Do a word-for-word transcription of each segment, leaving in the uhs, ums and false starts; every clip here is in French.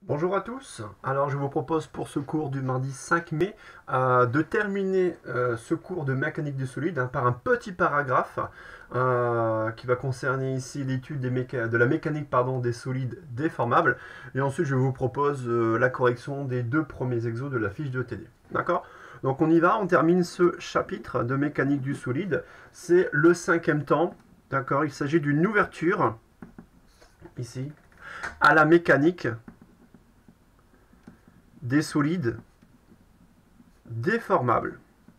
Bonjour à tous, alors je vous propose pour ce cours du mardi cinq mai euh, de terminer euh, ce cours de mécanique du solide hein, par un petit paragraphe euh, qui va concerner ici l'étude de la mécanique pardon, des solides déformables et ensuite je vous propose euh, la correction des deux premiers exos de la fiche de T D. D'accord? Donc on y va, on termine ce chapitre de mécanique du solide, c'est le cinquième temps, d'accord? Il s'agit d'une ouverture ici à la mécanique des solides déformables.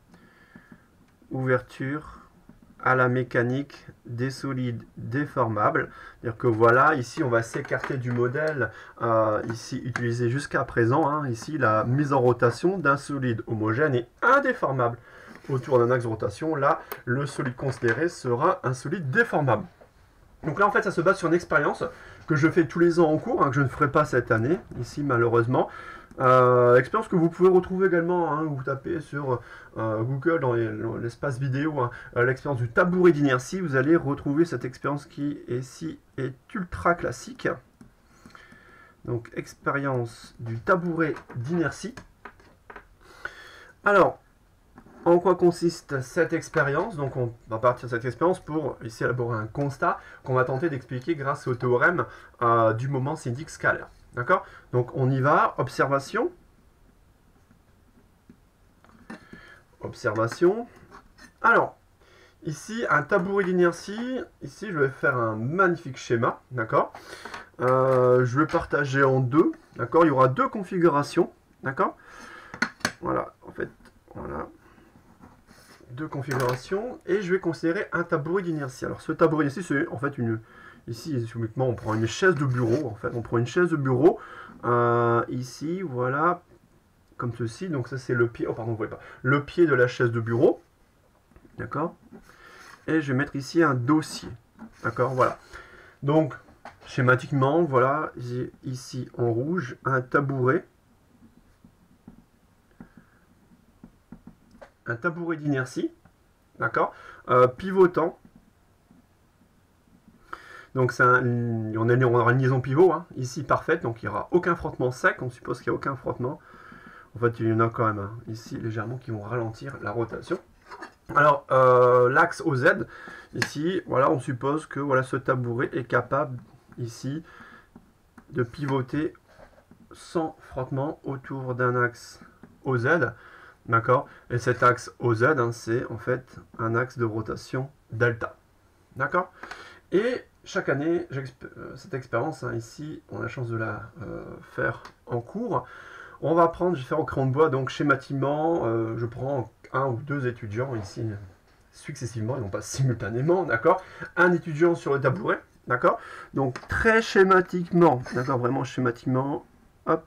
Ouverture à la mécanique des solides déformables. C'est-à-dire que voilà, ici on va s'écarter du modèle euh, ici utilisé jusqu'à présent. Hein, ici la mise en rotation d'un solide homogène et indéformable autour d'un axe de rotation. Là, le solide considéré sera un solide déformable. Donc là, en fait, ça se base sur une expérience que je fais tous les ans en cours, hein, que je ne ferai pas cette année, ici malheureusement. Euh, expérience que vous pouvez retrouver également, hein, vous tapez sur euh, Google dans l'espace vidéo, hein, euh, l'expérience du tabouret d'inertie, vous allez retrouver cette expérience qui ici est ultra classique. Donc expérience du tabouret d'inertie. Alors, en quoi consiste cette expérience? Donc on va partir de cette expérience pour ici élaborer un constat qu'on va tenter d'expliquer grâce au théorème euh, du moment cinétique scalaire. D'accord? Donc on y va, observation. Observation. Alors, ici, un tabouret d'inertie. Ici, je vais faire un magnifique schéma. D'accord? euh, Je vais partager en deux. D'accord? Il y aura deux configurations. D'accord? Voilà, en fait, voilà. Deux configurations. Et je vais considérer un tabouret d'inertie. Alors, ce tabouret d'inertie, c'est en fait une... Ici, uniquement, on prend une chaise de bureau. En fait, on prend une chaise de bureau. Euh, ici, voilà, comme ceci. Donc ça, c'est le pied. Oh, pardon, vous voyez pas. Le pied de la chaise de bureau. D'accord. Et je vais mettre ici un dossier. D'accord, voilà. Donc, schématiquement, voilà, j'ai ici en rouge un tabouret. Un tabouret d'inertie. D'accord. Euh, pivotant. Donc un, on, a, on aura une liaison pivot, hein, ici parfaite, donc il n'y aura aucun frottement sec, on suppose qu'il n'y a aucun frottement. En fait, il y en a quand même hein, ici légèrement qui vont ralentir la rotation. Alors, euh, l'axe O Z, ici, voilà, on suppose que voilà, ce tabouret est capable ici de pivoter sans frottement autour d'un axe O Z. D'accord? Et cet axe O Z, hein, c'est en fait un axe de rotation delta. D'accord? Et chaque année, cette expérience, hein, ici, on a la chance de la euh, faire en cours. On va prendre, je vais faire au crayon de bois, donc schématiquement, euh, je prends un ou deux étudiants ici, successivement, et non pas simultanément, d'accord? Un étudiant sur le tabouret, d'accord? Donc très schématiquement, d'accord, vraiment schématiquement, hop,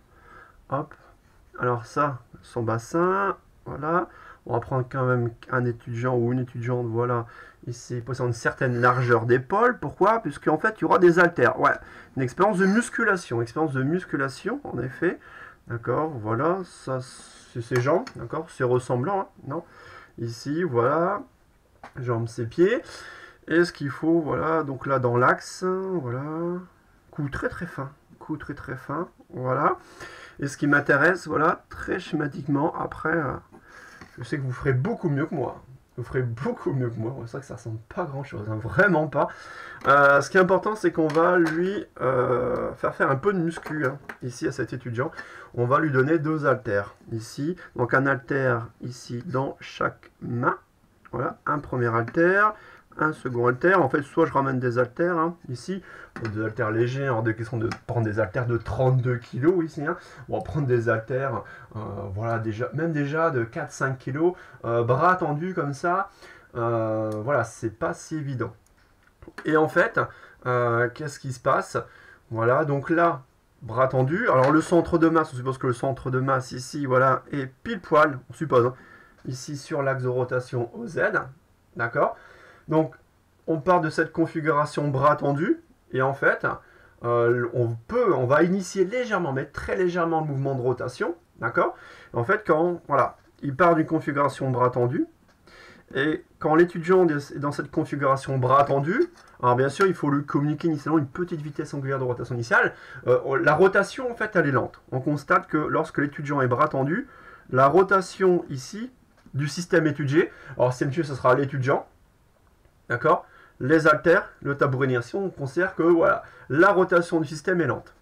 hop. Alors ça, son bassin, voilà. On va prendre quand même un étudiant ou une étudiante, voilà, ici, possédant une certaine largeur d'épaule. Pourquoi? Puisqu'en fait, il y aura des haltères. Ouais, une expérience de musculation. Expérience de musculation, en effet. D'accord, voilà, ça, c'est ses jambes, d'accord, c'est ressemblant, hein, non? Ici, voilà, jambes, ses pieds. Et ce qu'il faut, voilà, donc là, dans l'axe, voilà, cou très très fin, cou très très fin, voilà. Et ce qui m'intéresse, voilà, très schématiquement, après... Euh, je sais que vous ferez beaucoup mieux que moi. Vous ferez beaucoup mieux que moi. C'est vrai que ça ressemble pas à grand chose, hein, vraiment pas. Euh, ce qui est important, c'est qu'on va lui euh, faire faire un peu de muscu hein, ici à cet étudiant. On va lui donner deux haltères ici. Donc un haltère ici dans chaque main. Voilà, un premier haltère, un second haltère. En fait, soit je ramène des haltères hein, ici, pour des haltères légers, hors de question de prendre des haltères de trente-deux kilos ici. Hein. On va prendre des haltères, euh, voilà, déjà, même déjà de quatre à cinq kilos, euh, bras tendus comme ça. Euh, voilà, c'est pas si évident. Et en fait, euh, qu'est-ce qui se passe? Voilà, donc là, bras tendus. Alors le centre de masse, on suppose que le centre de masse ici, voilà, est pile poil, on suppose, hein, ici sur l'axe de rotation O Z. D'accord? Donc, on part de cette configuration bras tendu, et en fait, euh, on peut, on va initier légèrement, mais très légèrement le mouvement de rotation, d'accord? En fait, quand, voilà, il part d'une configuration bras tendu, Et quand l'étudiant est dans cette configuration bras tendu, alors bien sûr, il faut lui communiquer initialement une petite vitesse angulaire de rotation initiale. Euh, la rotation, en fait, elle est lente. On constate que lorsque l'étudiant est bras tendu, la rotation ici du système étudié, alors système étudié, ce sera l'étudiant, d'accord, les haltères, le tabouret d'inertie, on considère que voilà, la rotation du système est lente.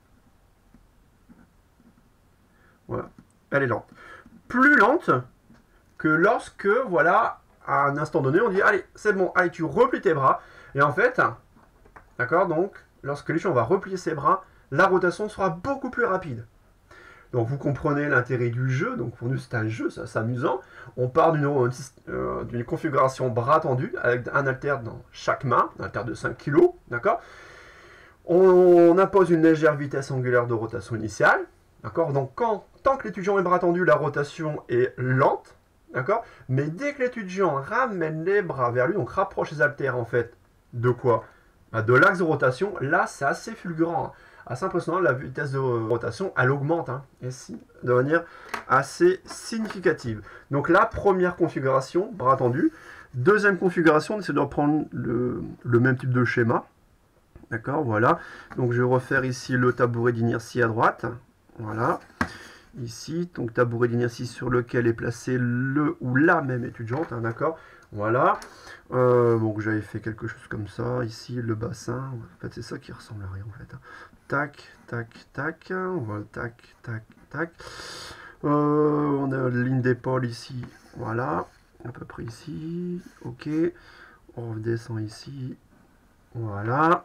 Voilà, elle est lente. Plus lente que lorsque, voilà, à un instant donné, on dit, allez, c'est bon, allez, tu replies tes bras. Et en fait, d'accord, donc, lorsque l'étudiant va replier ses bras, la rotation sera beaucoup plus rapide. Donc, vous comprenez l'intérêt du jeu. Donc, pour nous, c'est un jeu, c'est amusant. On part d'une euh, configuration bras tendu, avec un haltère dans chaque main, un haltère de cinq kilos, d'accord. On, on impose une légère vitesse angulaire de rotation initiale, d'accord. Donc, quand, tant que l'étudiant est bras tendu, la rotation est lente, d'accord. Mais dès que l'étudiant ramène les bras vers lui, donc rapproche les haltères, en fait, de quoi? De l'axe de rotation, là, c'est assez fulgurant. Assez impressionnant, la vitesse de rotation, elle augmente, hein, ici, de manière assez significative. Donc la première configuration, bras tendu. Deuxième configuration, on essaie de reprendre le, le même type de schéma. D'accord, voilà. Donc je vais refaire ici le tabouret d'inertie à droite. Voilà. Ici, donc tabouret d'inertie sur lequel est placé le ou la même étudiante, hein, d'accord. Voilà. Euh, donc j'avais fait quelque chose comme ça. Ici, le bassin. En fait, c'est ça qui ressemble à rien, en fait. Tac, tac, tac. Voilà, tac, tac, tac. Euh, on a une ligne d'épaule ici. Voilà. À peu près ici. Ok. On redescend ici. Voilà.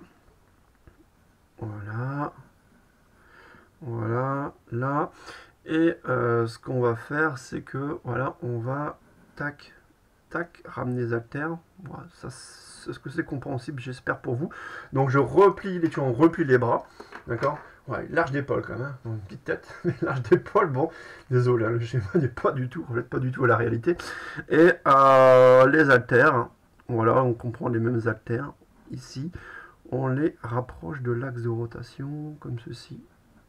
Voilà. Voilà. Là. Et euh, ce qu'on va faire, c'est que, voilà, on va, tac, tac, ramener les haltères. Voilà, ça, c'est ce que c'est compréhensible, j'espère pour vous. Donc je replie les on replie les bras, d'accord. Ouais, large d'épaule quand même, hein. Une petite tête, mais large d'épaule, bon, désolé, hein, le schéma n'est pas du tout, reflète pas du tout à la réalité. Et euh, les haltères, voilà, on comprend les mêmes haltères, ici, on les rapproche de l'axe de rotation, comme ceci.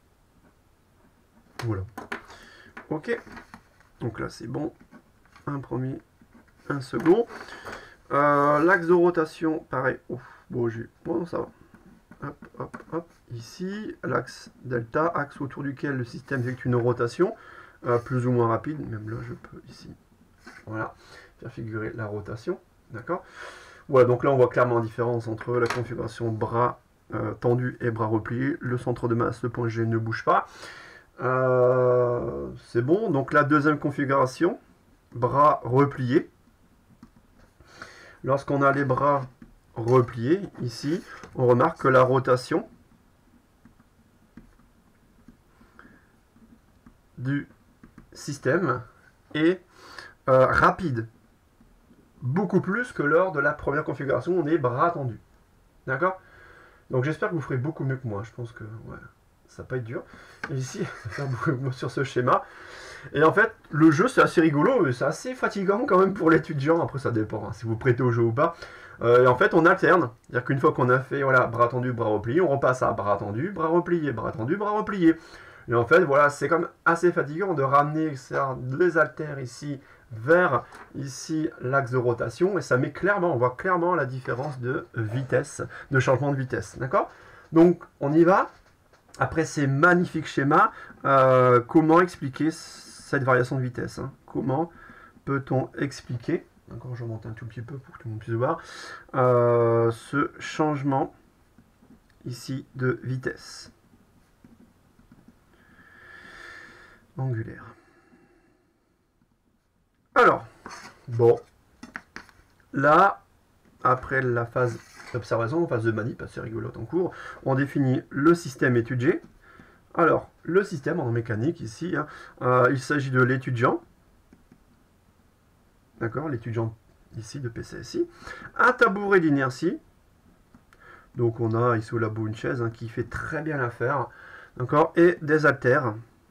Voilà. Ok. Donc là, c'est bon. Un premier, un second. Euh, L'axe de rotation, pareil. Ouf, bon, j'ai... Bon, ça va. Hop, hop, hop. Ici, l'axe delta, axe autour duquel le système effectue une rotation, euh, plus ou moins rapide. Même là, je peux ici. Voilà. Faire figurer la rotation. D'accord. Voilà, donc là, on voit clairement la différence entre la configuration bras euh, tendu et bras repliés. Le centre de masse, le point G ne bouge pas. Euh, c'est bon, donc la deuxième configuration, bras repliés. Lorsqu'on a les bras repliés, ici, on remarque que la rotation du système est euh, rapide. Beaucoup plus que lors de la première configuration, on est bras tendus. D'accord? Donc j'espère que vous ferez beaucoup mieux que moi, je pense que... Ouais. Ça va pas être dur. Et ici, sur ce schéma. Et en fait, le jeu, c'est assez rigolo, mais c'est assez fatigant quand même pour l'étudiant. Après, ça dépend, hein, si vous prêtez au jeu ou pas. Euh, et en fait, on alterne. C'est-à-dire qu'une fois qu'on a fait, voilà, bras tendu, bras replié, on repasse à bras tendu, bras replié, bras tendu, bras replié. Et en fait, voilà, c'est quand même assez fatigant de ramener les haltères ici vers ici l'axe de rotation. Et ça met clairement, on voit clairement la différence de vitesse, de changement de vitesse. D'accord? Donc, on y va. Après ces magnifiques schémas, euh, comment expliquer cette variation de vitesse, hein? Comment peut-on expliquer, encore je remonte un tout petit peu pour que tout le monde puisse voir, euh, ce changement ici de vitesse angulaire. Alors, bon, là, après la phase d'observation, phase de manip, assez rigolote en cours, on définit le système étudié. Alors, le système en mécanique ici, hein, euh, il s'agit de l'étudiant, d'accord, l'étudiant ici de P C S I, un tabouret d'inertie, donc on a ici au labo une chaise hein, qui fait très bien l'affaire, d'accord, et des haltères,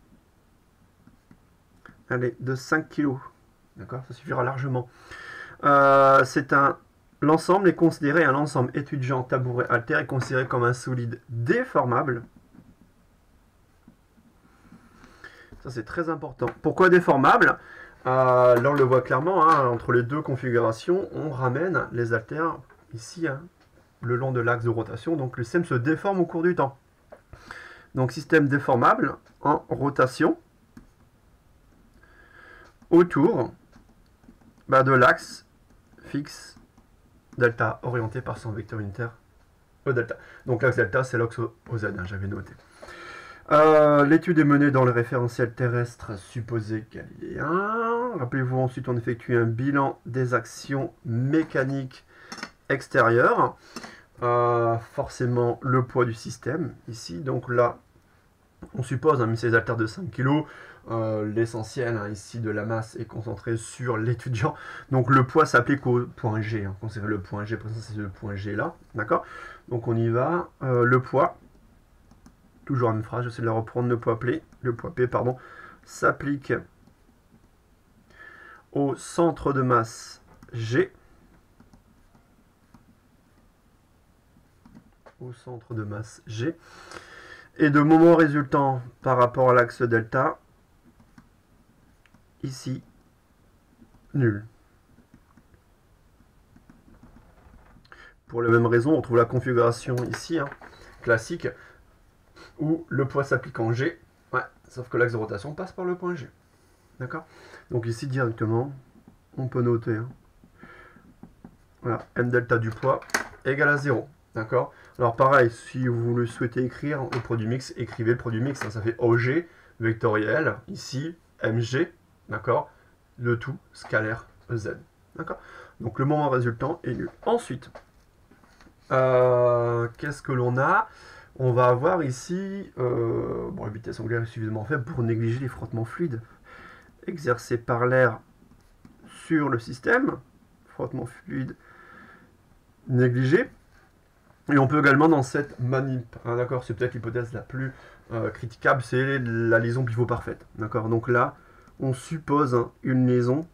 allez, de cinq kilos, d'accord, ça suffira largement. Euh, c'est un L'ensemble est considéré, un ensemble étudiant tabouret haltère est considéré comme un solide déformable. Ça c'est très important. Pourquoi déformable? Euh, là, on le voit clairement, hein, entre les deux configurations, on ramène les haltères ici, hein, le long de l'axe de rotation. Donc, le système se déforme au cours du temps. Donc, système déformable en rotation autour bah, de l'axe fixe delta orienté par son vecteur unitaire E delta. Donc, l'axe delta, c'est l'axe O Z, hein, j'avais noté. Euh, L'étude est menée dans le référentiel terrestre supposé galiléen. Rappelez-vous, ensuite on effectue un bilan des actions mécaniques extérieures. Euh, forcément le poids du système ici. Donc là, on suppose, hein, mais c'est des haltères de cinq kilos. Euh, L'essentiel hein, ici de la masse est concentré sur l'étudiant. Donc le poids s'applique au point G. Hein. Considérez le point G, c'est le point G là. D'accord. Donc on y va. Euh, le poids. Toujours la même phrase, j'essaie de la reprendre, le poids P, le poids P, pardon, s'applique au centre de masse G, au centre de masse G, et de moment résultant par rapport à l'axe delta, ici, nul. Pour la même raison, on trouve la configuration ici, hein, classique, où le poids s'applique en G, ouais, sauf que l'axe de rotation passe par le point G. D'accord? Donc ici directement, on peut noter, hein, voilà, m delta du poids égale à zéro. D'accord? Alors pareil, si vous le souhaitez écrire, le produit mix, écrivez le produit mix, hein, ça fait O G vectoriel, ici mg, d'accord? Le tout scalaire E Z. D'accord? Donc le moment résultant est nul. Ensuite, euh, qu'est-ce que l'on a? On va avoir ici, euh, bon, la vitesse angulaire est suffisamment faible pour négliger les frottements fluides exercés par l'air sur le système. Frottement fluide négligé. Et on peut également dans cette manip, hein, d'accord, c'est peut-être l'hypothèse la plus euh, critiquable, c'est la liaison pivot parfaite. D'accord, donc là, on suppose hein, une liaison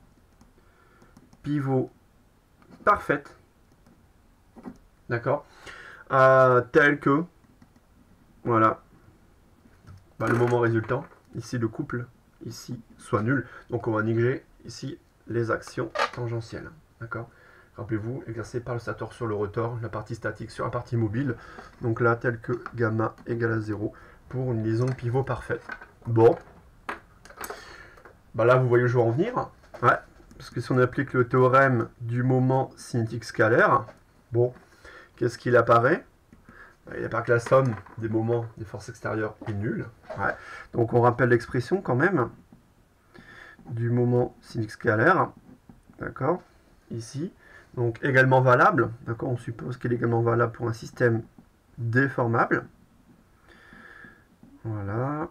pivot parfaite. D'accord. Euh, tel que, voilà, bah, le moment résultant, ici le couple, ici, soit nul. Donc on va négliger ici les actions tangentielles. D'accord. Rappelez-vous, exercé par le stator sur le rotor, la partie statique sur la partie mobile. Donc là, tel que gamma égale à zéro pour une liaison pivot parfaite. Bon. Bah là, vous voyez où je veux en venir. Ouais. Parce que si on applique le théorème du moment cinétique scalaire, bon, qu'est-ce qu'il apparaît? Il n'y a pas que la somme des moments des forces extérieures est nulle. Ouais. Donc on rappelle l'expression quand même du moment cinétique scalaire. D'accord? Ici. Donc également valable. D'accord? On suppose qu'il est également valable pour un système déformable. Voilà.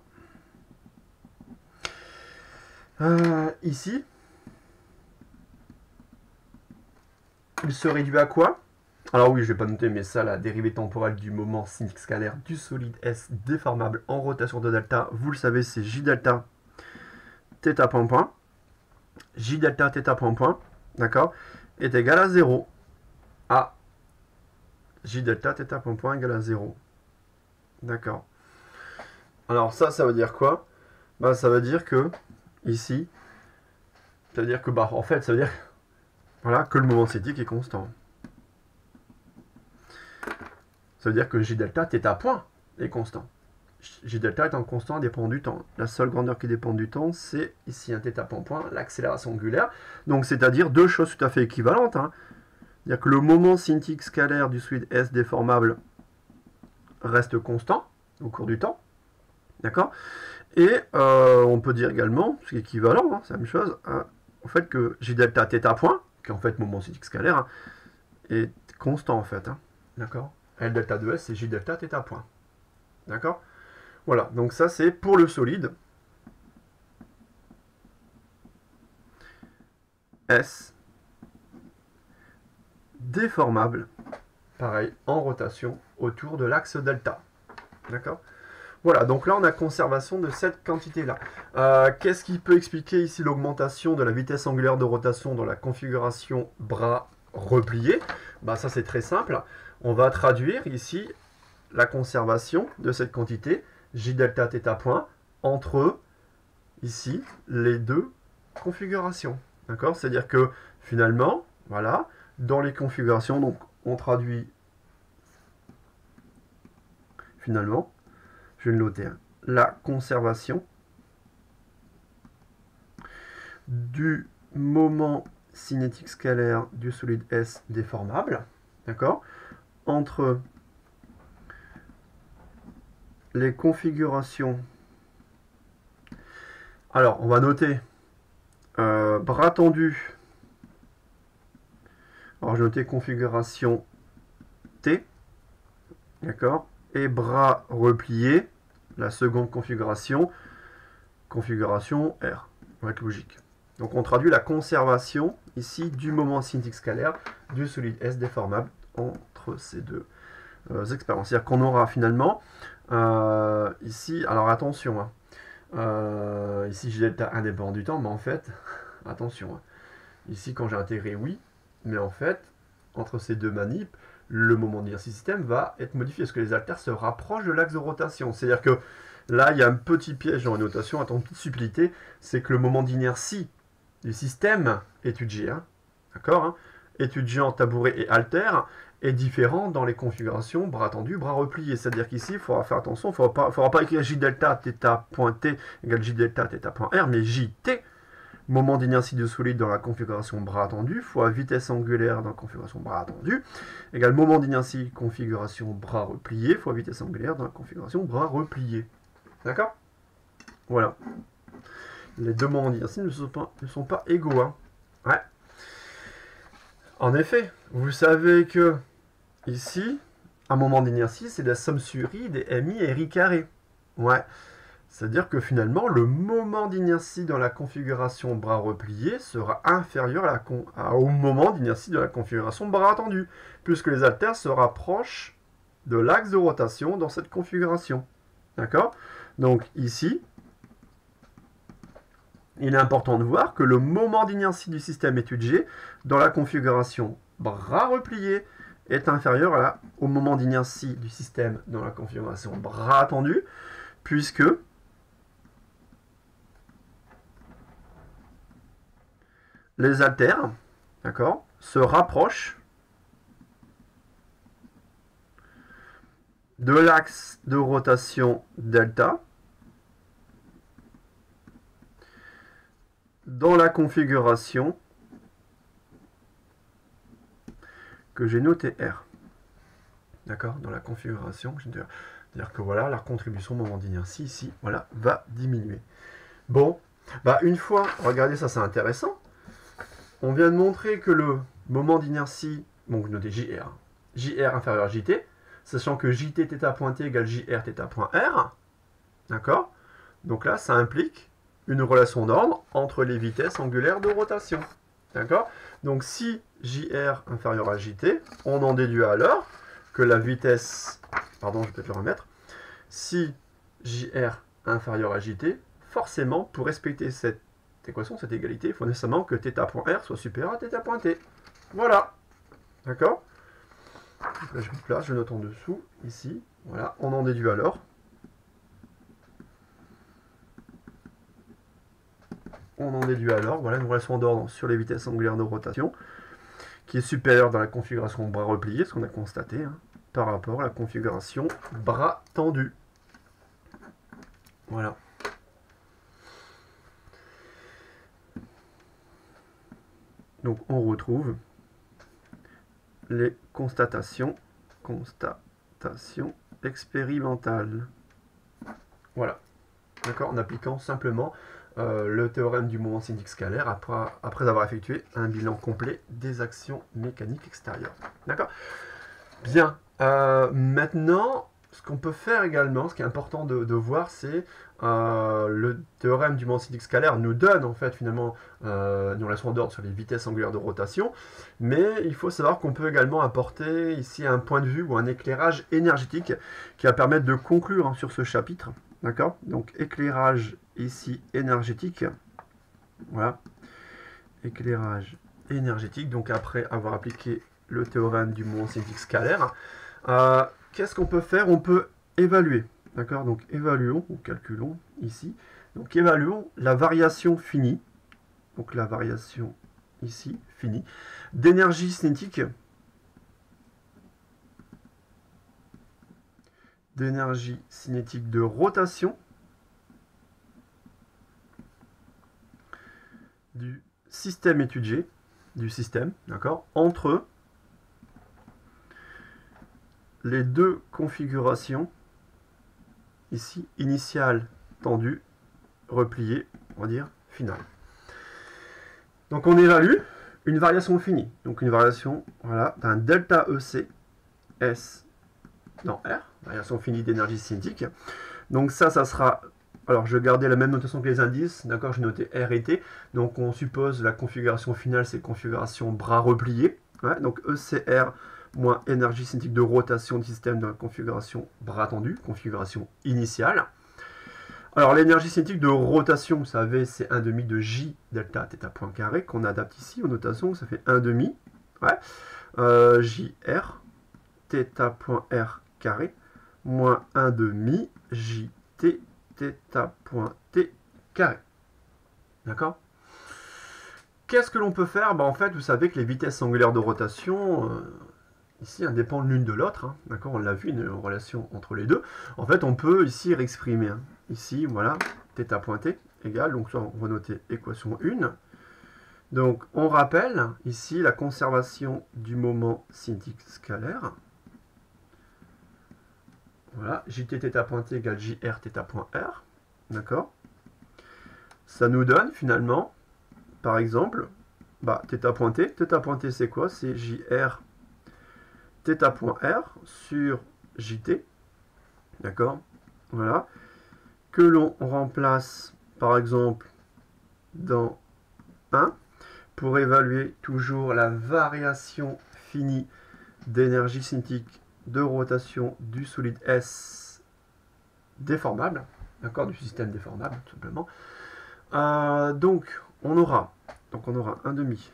Euh, ici. Il se réduit à quoi? Alors oui, je ne vais pas noter, mais ça, la dérivée temporelle du moment cinétique scalaire du solide S déformable en rotation de delta, vous le savez, c'est J delta θ point point. J delta θ point point, d'accord, est égal à zéro. À J delta θ point point égale à zéro. D'accord. Alors ça, ça veut dire quoi? Bah, ça veut dire que, ici, ça veut dire que, bah, en fait, ça veut dire voilà, que le moment cinétique est constant. Ça veut dire que J delta θ point est constant. J delta étant constant dépend du temps. La seule grandeur qui dépend du temps, c'est ici un θ point point, l'accélération angulaire. Donc c'est-à-dire deux choses tout à fait équivalentes. Hein. C'est-à-dire que le moment cinétique scalaire du solide S déformable reste constant au cours du temps. D'accord? Et euh, on peut dire également, ce qui est équivalent, hein, c'est la même chose, hein, au fait que J delta θ point, qui est en fait moment cinétique scalaire, hein, est constant en fait. Hein. D'accord? L delta de S, c'est J delta θ point. D'accord? Voilà, donc ça c'est pour le solide. S déformable, pareil, en rotation autour de l'axe delta. D'accord? Voilà, donc là on a conservation de cette quantité-là. Euh, Qu'est-ce qui peut expliquer ici l'augmentation de la vitesse angulaire de rotation dans la configuration bras replié? Bah, ça c'est très simple. On va traduire ici la conservation de cette quantité J delta θ point entre ici les deux configuration. D'accord? C'est-à-dire que finalement, voilà, dans les configurations, donc on traduit finalement, je vais le noter, hein, la conservation du moment cinétique scalaire du solide S déformable, d'accord, entre les configurations. Alors, on va noter euh, bras tendu. Alors, je vais noter configuration T, d'accord, et bras repliés, la seconde configuration, configuration R, avec logique. Donc, on traduit la conservation ici du moment cinétique scalaire du solide S déformable entre ces deux euh, expériences. C'est-à-dire qu'on aura finalement euh, ici, alors attention, hein, euh, ici j'ai delta indépendant du temps, mais en fait, attention, hein, ici quand j'ai intégré oui, mais en fait, entre ces deux manips, le moment d'inertie système va être modifié, parce que les haltères se rapprochent de l'axe de rotation. C'est-à-dire que là, il y a un petit piège dans la notation, attends, une petite subtilité, c'est que le moment d'inertie du système étudié, hein, d'accord, hein, étudié en tabouret et haltère, est différent dans les configurations bras tendus, bras repliés. C'est-à-dire qu'ici, il faudra faire attention, il ne faudra pas, faudra pas écrire J delta θ point T égale J delta θ point R, mais J T, moment d'inertie du solide dans la configuration bras tendu, fois vitesse angulaire dans la configuration bras tendu, égale moment d'inertie configuration bras replié, fois vitesse angulaire dans la configuration bras replié. D'accord? Voilà. Les deux moments d'inertie ne sont pas, ne sont pas égaux. Hein. Ouais. En effet, vous savez que ici, un moment d'inertie, c'est la somme sur I des M I et R I carré. Ouais. C'est-à-dire que finalement, le moment d'inertie dans la configuration bras replié sera inférieur à la con à, au moment d'inertie de la configuration bras tendu, puisque les haltères se rapprochent de l'axe de rotation dans cette configuration. D'accord? Donc ici, il est important de voir que le moment d'inertie du système étudié dans la configuration bras replié est inférieur à la, au moment d'inertie du système dans la configuration bras tendu, puisque les haltères, d'accord, se rapprochent de l'axe de rotation delta dans la configuration que j'ai notée R. D'accord, dans la configuration, je veux dire que voilà, la contribution au moment d'inertie ici, voilà, va diminuer. Bon, bah une fois, regardez ça, c'est intéressant. On vient de montrer que le moment d'inertie, donc notez J R, J R inférieur à J T, sachant que J T θ point T égale J R θ point R, d'accord? Donc là, ça implique une relation d'ordre entre les vitesses angulaires de rotation, d'accord? Donc si J R inférieur à J T, on en déduit alors que la vitesse, pardon, je vais peut-être le remettre, si J R inférieur à J T, forcément, pour respecter cette équation, cette égalité, il faut nécessairement que θ.R soit supérieur à θ.T. Voilà. D'accord? Là, je me place, je note en dessous, ici. Voilà, on en déduit alors. On en déduit alors, voilà, une relation d'ordre sur les vitesses angulaires de rotation, qui est supérieure dans la configuration bras replié, ce qu'on a constaté, hein, par rapport à la configuration bras tendu. Voilà. Donc on retrouve les constatations, constatations expérimentales. Voilà. D'accord, en appliquant simplement euh, le théorème du moment cinétique scalaire après, après avoir effectué un bilan complet des actions mécaniques extérieures. D'accord? Bien. Euh, maintenant, ce qu'on peut faire également, ce qui est important de, de voir, c'est euh, le théorème du moment cinétique scalaire nous donne en fait finalement euh, une relation d'ordre sur les vitesses angulaires de rotation, mais il faut savoir qu'on peut également apporter ici un point de vue ou un éclairage énergétique qui va permettre de conclure hein, sur ce chapitre. D'accord? Donc éclairage ici énergétique. Voilà. Éclairage énergétique. Donc après avoir appliqué le théorème du moment cinétique scalaire, euh, qu'est-ce qu'on peut faire? On peut évaluer. D'accord? Donc évaluons ou calculons ici. Donc évaluons la variation finie donc la variation ici, finie, d'énergie cinétique, d'énergie cinétique de rotation du système étudié, du système, d'accord, entre les deux configurations, ici, initiale, tendue, repliée, on va dire, finale. Donc on évalue une variation finie, donc une variation, voilà, d'un delta E C S dans R, variation finie d'énergie cinétique. Donc ça, ça sera, alors je vais garder la même notation que les indices, d'accord, j'ai noté R et T, donc on suppose la configuration finale, c'est configuration bras replié, ouais, donc E C R moins énergie cinétique de rotation du système de la configuration bras tendu, configuration initiale. Alors l'énergie cinétique de rotation, vous savez, c'est un demi de J delta θ point carré, qu'on adapte ici aux notations, ça fait un demi, ouais, euh, J R, θ point R carré, moins un demi J T, θ point T carré. D'accord? Qu'est-ce que l'on peut faire? Bah, en fait, vous savez que les vitesses angulaires de rotation, euh, ici, elles dépendent l'une de l'autre. Hein, d'accord, on l'a vu, une relation entre les deux. En fait, on peut ici réexprimer. Hein, ici, voilà, θ point T égale, donc on va noter équation un. Donc, on rappelle ici la conservation du moment cinétique scalaire. Voilà, Jt θ point T égale Jr θ point R. D'accord? Ça nous donne finalement, par exemple, bah, θ point T. θ point T, c'est quoi? C'est Jr θ point R sur Jt. D'accord? Voilà. Que l'on remplace, par exemple, dans un, pour évaluer toujours la variation finie d'énergie cinétique de rotation du solide S déformable, d'accord, du système déformable, tout simplement. Euh, donc, on aura, donc on aura un demi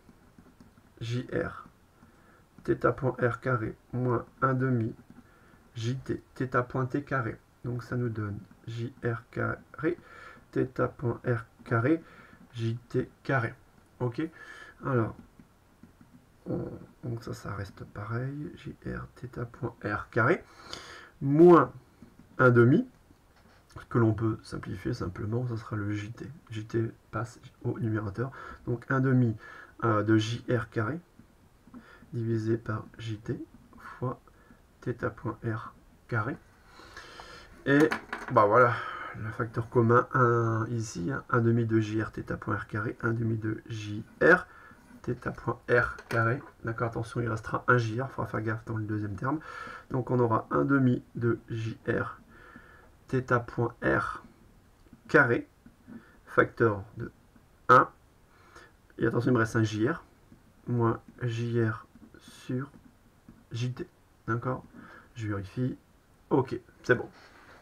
Jr θ point R carré moins un demi Jt θ point T carré. Donc ça nous donne Jr carré θ point R carré Jt carré. Ok. Alors, on, donc ça, ça reste pareil. Jr θ point R carré moins un demi. Ce que l'on peut simplifier simplement, ça sera le Jt. Jt passe au numérateur. Donc un demi euh, de Jr carré divisé par Jt fois θ point R carré. Et bah voilà, le facteur commun un, ici, hein, un demi de Jr θ point R carré, un demi de Jr θ point R carré. D'accord, attention, il restera un Jr, il faudra faire gaffe dans le deuxième terme. Donc on aura un demi de Jr θ point R carré, facteur de un. Et attention, il me reste un Jr, moins Jr sur Jt. D'accord? Je vérifie. Ok, c'est bon.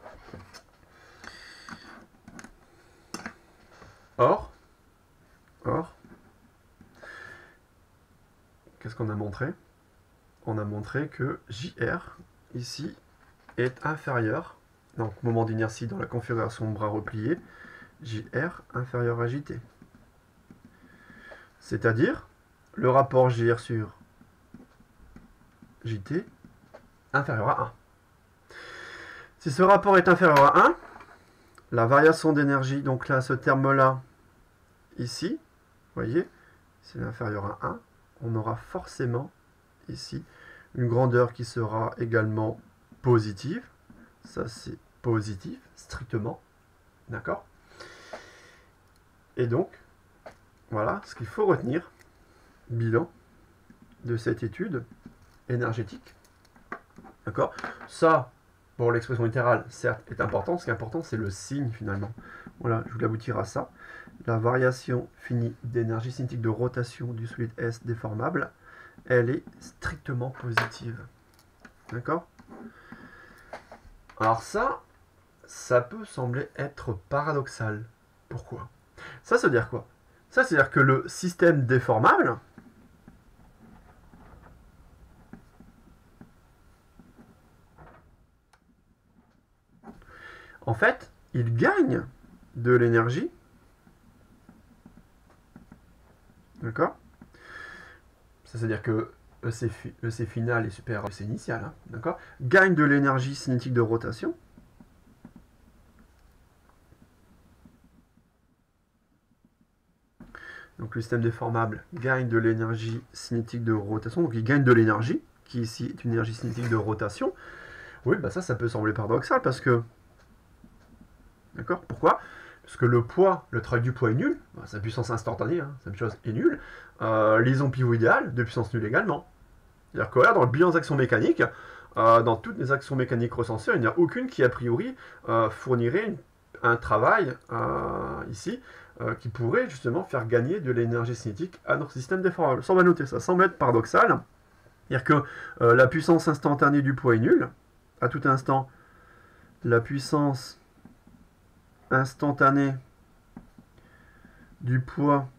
Or, or, qu'est-ce qu'on a montré? On a montré que Jr, ici, est inférieur, donc moment d'inertie dans la configuration bras replié, Jr inférieur à Jt. C'est-à-dire, le rapport Jr sur Jt inférieur à un. Si ce rapport est inférieur à un, la variation d'énergie, donc là, ce terme-là, ici, vous voyez, c'est inférieur à un, on aura forcément, ici, une grandeur qui sera également positive. Ça, c'est positif, strictement. D'accord? Et donc, voilà ce qu'il faut retenir. Bilan de cette étude énergétique. D'accord? Ça, bon, l'expression littérale, certes, est importante. Ce qui est important, c'est le signe, finalement. Voilà, je voulais aboutir à ça. La variation finie d'énergie cinétique de rotation du solide S déformable, elle est strictement positive. D'accord? Alors ça, ça peut sembler être paradoxal. Pourquoi? Ça, ça veut dire quoi? Ça, c'est-à-dire que le système déformable, en fait, il gagne de l'énergie D'accord? Ça, c'est-à-dire que E C, E C final est supérieur à E C initial. Hein, d'accord? Gagne de l'énergie cinétique de rotation. Donc le système déformable gagne de l'énergie cinétique de rotation. Donc il gagne de l'énergie, qui ici est une énergie cinétique de rotation. Oui, bah ça, ça peut sembler paradoxal parce que... D'accord? Pourquoi? Parce que le poids, le travail du poids est nul. Bah, sa puissance instantanée, hein, sa chose est nulle. Euh, liaison pivot idéale, de puissance nulle également. C'est-à-dire que là, dans le bilan des actions mécaniques, euh, dans toutes les actions mécaniques recensées, il n'y a aucune qui, a priori, euh, fournirait une, un travail, euh, ici, euh, qui pourrait justement faire gagner de l'énergie cinétique à notre système déformable. Ça, on va noter, ça semble être paradoxal. C'est-à-dire que euh, la puissance instantanée du poids est nulle. À tout instant, la puissance instantanée du poids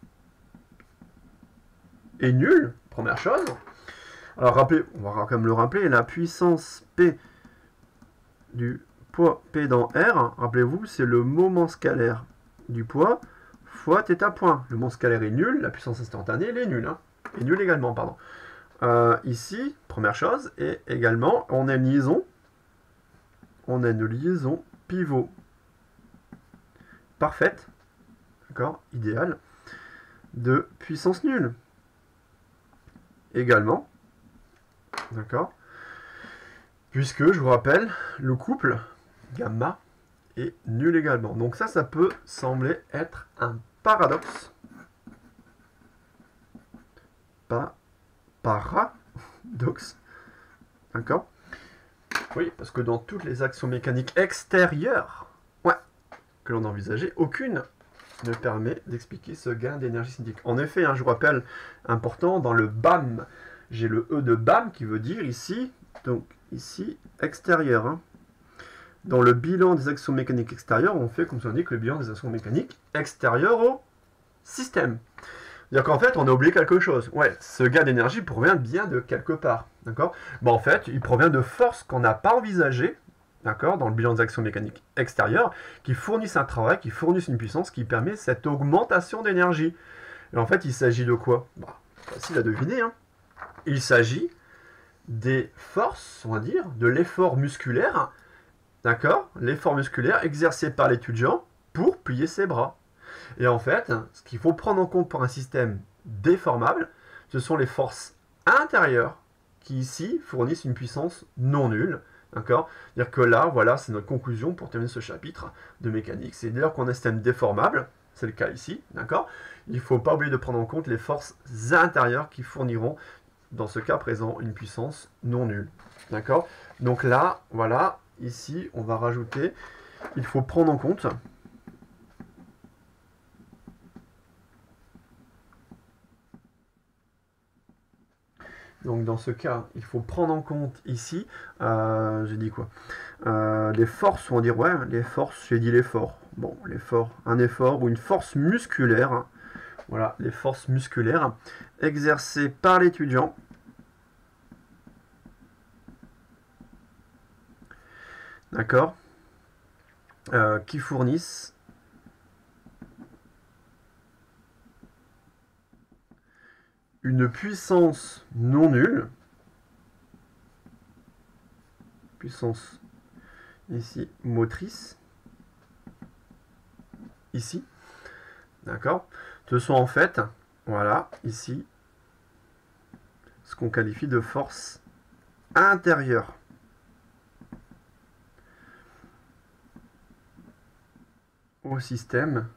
est nulle, première chose. Alors, rappelez, on va quand même le rappeler, la puissance P du poids P dans R, rappelez-vous, c'est le moment scalaire du poids fois θ point. Le moment scalaire est nul, la puissance instantanée, elle est nulle. Hein, est nulle également, pardon. Euh, ici, première chose, et également, on a une liaison, on a une liaison pivot parfaite, d'accord, idéale, de puissance nulle. Également, d'accord, puisque, je vous rappelle, le couple gamma est nul également. Donc ça, ça peut sembler être un paradoxe. Pas paradoxe. D'accord? Oui, parce que dans toutes les actions mécaniques extérieures, ouais, que l'on a envisagées, aucune ne permet d'expliquer ce gain d'énergie cinétique. En effet, hein, je vous rappelle, important, dans le B A M, j'ai le E de B A M qui veut dire ici, donc ici, extérieur. Hein. Dans le bilan des actions mécaniques extérieures, on fait, comme ça indique, le bilan des actions mécaniques extérieures au système. C'est-à-dire qu'en fait, on a oublié quelque chose. Ouais, ce gain d'énergie provient bien de quelque part. D'accord? Bon, en fait, il provient de forces qu'on n'a pas envisagées, d'accord, dans le bilan des actions mécaniques extérieures, qui fournissent un travail, qui fournissent une puissance qui permet cette augmentation d'énergie. Et en fait, il s'agit de quoi? Bah, facile à deviner. Hein. Il s'agit des forces, on va dire, de l'effort musculaire, d'accord, l'effort musculaire exercé par l'étudiant pour plier ses bras. Et en fait, ce qu'il faut prendre en compte pour un système déformable, ce sont les forces intérieures qui ici fournissent une puissance non nulle. D'accord? C'est-à-dire que là, voilà, c'est notre conclusion pour terminer ce chapitre de mécanique. C'est dès lors qu'on a un système déformable, c'est le cas ici, d'accord? Il ne faut pas oublier de prendre en compte les forces intérieures qui fourniront, dans ce cas présent, une puissance non nulle. D'accord? Donc là, voilà, ici, on va rajouter, il faut prendre en compte donc dans ce cas, il faut prendre en compte ici, euh, j'ai dit quoi euh, les forces, on va dire, ouais, les forces, j'ai dit l'effort. Bon, l'effort, un effort ou une force musculaire, voilà, les forces musculaires exercées par l'étudiant, d'accord, euh, qui fournissent une puissance non nulle, puissance ici motrice, ici, d'accord, ce sont en fait, voilà, ici, ce qu'on qualifie de force intérieure. Au système